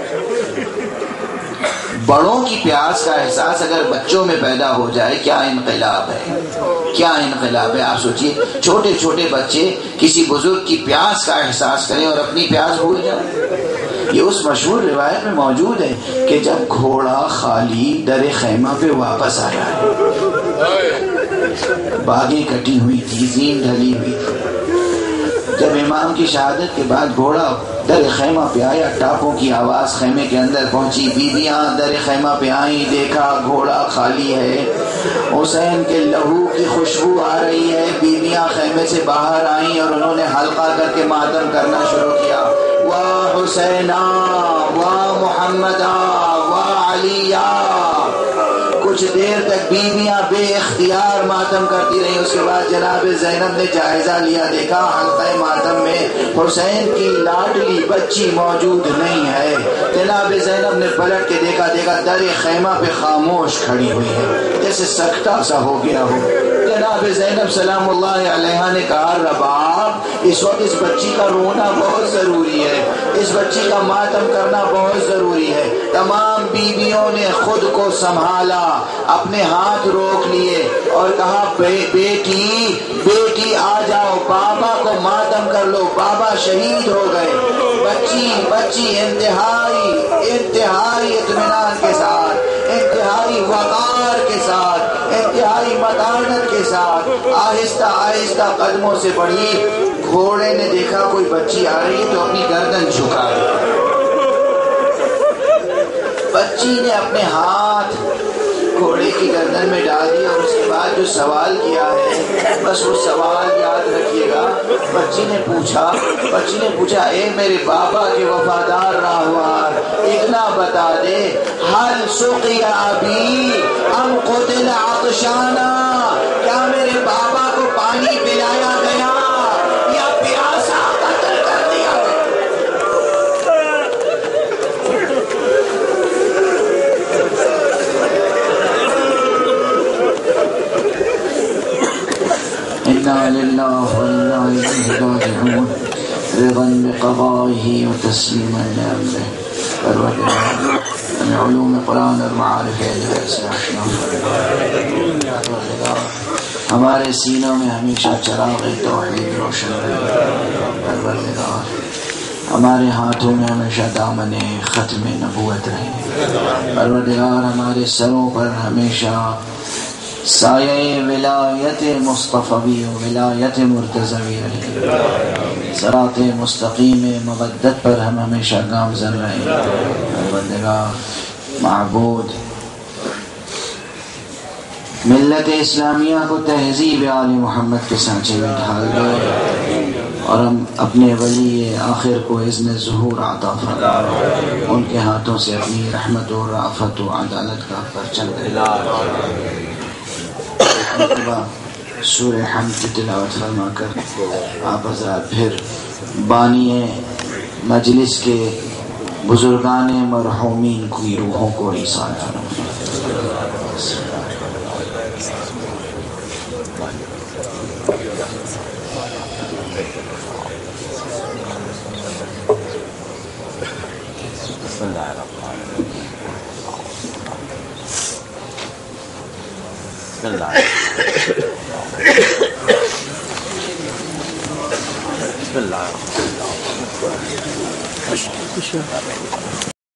C: بڑوں کی پیاس کا احساس اگر بچوں میں پیدا ہو جائے, کیا انقلاب ہے, کیا انقلاب ہے. آپ سوچئے چھوٹے چھوٹے بچے کسی بزرگ کی پیاس کا احساس کریں اور اپنی پیاس بھول جائیں. یہ اس مشہور روایت میں موجود ہے کہ جب گھوڑا خالی در خیمہ پہ واپس آیا ہے, باغیں کٹی ہوئی تھی, زین ڈھلی ہوئی تھی, جب امام کی شہادت کے بعد گھوڑا در خیمہ پہ آیا, ٹاپوں کی آواز خیمے کے اندر پہنچی, بیویاں در خیمہ پہ آئیں, دیکھا گھوڑا خالی ہے, حسین کے لہو کی خوشبو آ رہی ہے. بیویاں خیمے سے باہر آئیں اور انہوں نے حلقہ کر کے ماتم کرنا شروع کیا. واہ حسینا, واہ محمدا, واہ علیہ. کچھ دیر تک بیویاں بے اختیار ماتم کرتی رہی. اس کے بعد جناب زینب نے جائزہ لیا, دیکھا حلقہ ماتم میں حسین کی لاڈلی بچی موجود نہیں ہے. جناب زینب نے پلٹ کے دیکھا, دیکھا در خیمہ پہ خاموش کھڑی ہوئی ہے, جیسے سکتہ سا ہو گیا ہو. جناب زینب سلام اللہ علیہا نے کہا, رباب اس وقت اس بچی کا رونا بہت ضروری ہے, اس بچی کا ماتم کرنا بہت ضروری ہے. تمام بیویوں نے خود کو سنبھالا, اپنے ہاتھ روک لیے اور کہا, بے بیٹی بیٹی آ جاؤ, بابا کو ماتم کر لو, بابا شہید ہو گئے. بچی بچی انتہائی انتہائی اطمینان کے ساتھ, انتہائی وقار کے ساتھ, انتہائی متانت کے ساتھ آہستہ آہستہ قدموں سے بڑھی. گھوڑے نے دیکھا کوئی بچی آ رہی ہے تو اپنی گردن جھکا دی. بچی نے اپنے ہاتھ گھوڑے کی گردن میں ڈال دی اور اس کے بعد جو سوال کیا ہے بس وہ سوال یاد رکھیے گا. بچی نے پوچھا بچی نے پوچھا اے میرے بابا کے وفادار راہوار اتنا بتا دے حل سقی ابی ام قتل عطشانا, کیا میرے بابا کو پانی پلایا گیا یا پیاسا قتل کر دیا گیا؟ انا للہ وانا الیہ راجعون رضا بقضائه وتسلیما لامره. پروردگار ہمیں علوم قرآن اور معارف الہی سے آشنا فرما. ہمارے سینوں میں ہمیشہ چراغ توحید روشن رہے. پروردگار ہمارے ہاتھوں میں ہمیشہ دامن ختم نبوت رہے. پروردگار ہمارے سروں پر ہمیشہ سایہ ولایت مصطفی و ولایت مرتضوی رہے. صراط مستقیم مودت پر ہم ہمیشہ گامزن رہیں. پروردگار معبود ملت اسلامیہ کو تہذیب آل محمد کے سانچے میں ڈھال دے اور ہم اپنے ولی آخر کو اذن ظہور عطا فرما. ان کے ہاتھوں سے اپنی رحمت و رافت و عدالت کا پرچم دلا. سورہ حمد کی تلاوت فرما کر آپ حضرات پھر بانی مجلس کے بزرگان مرحومین کی روحوں کو ایصال فرمائیں.
B: بسم اللہ.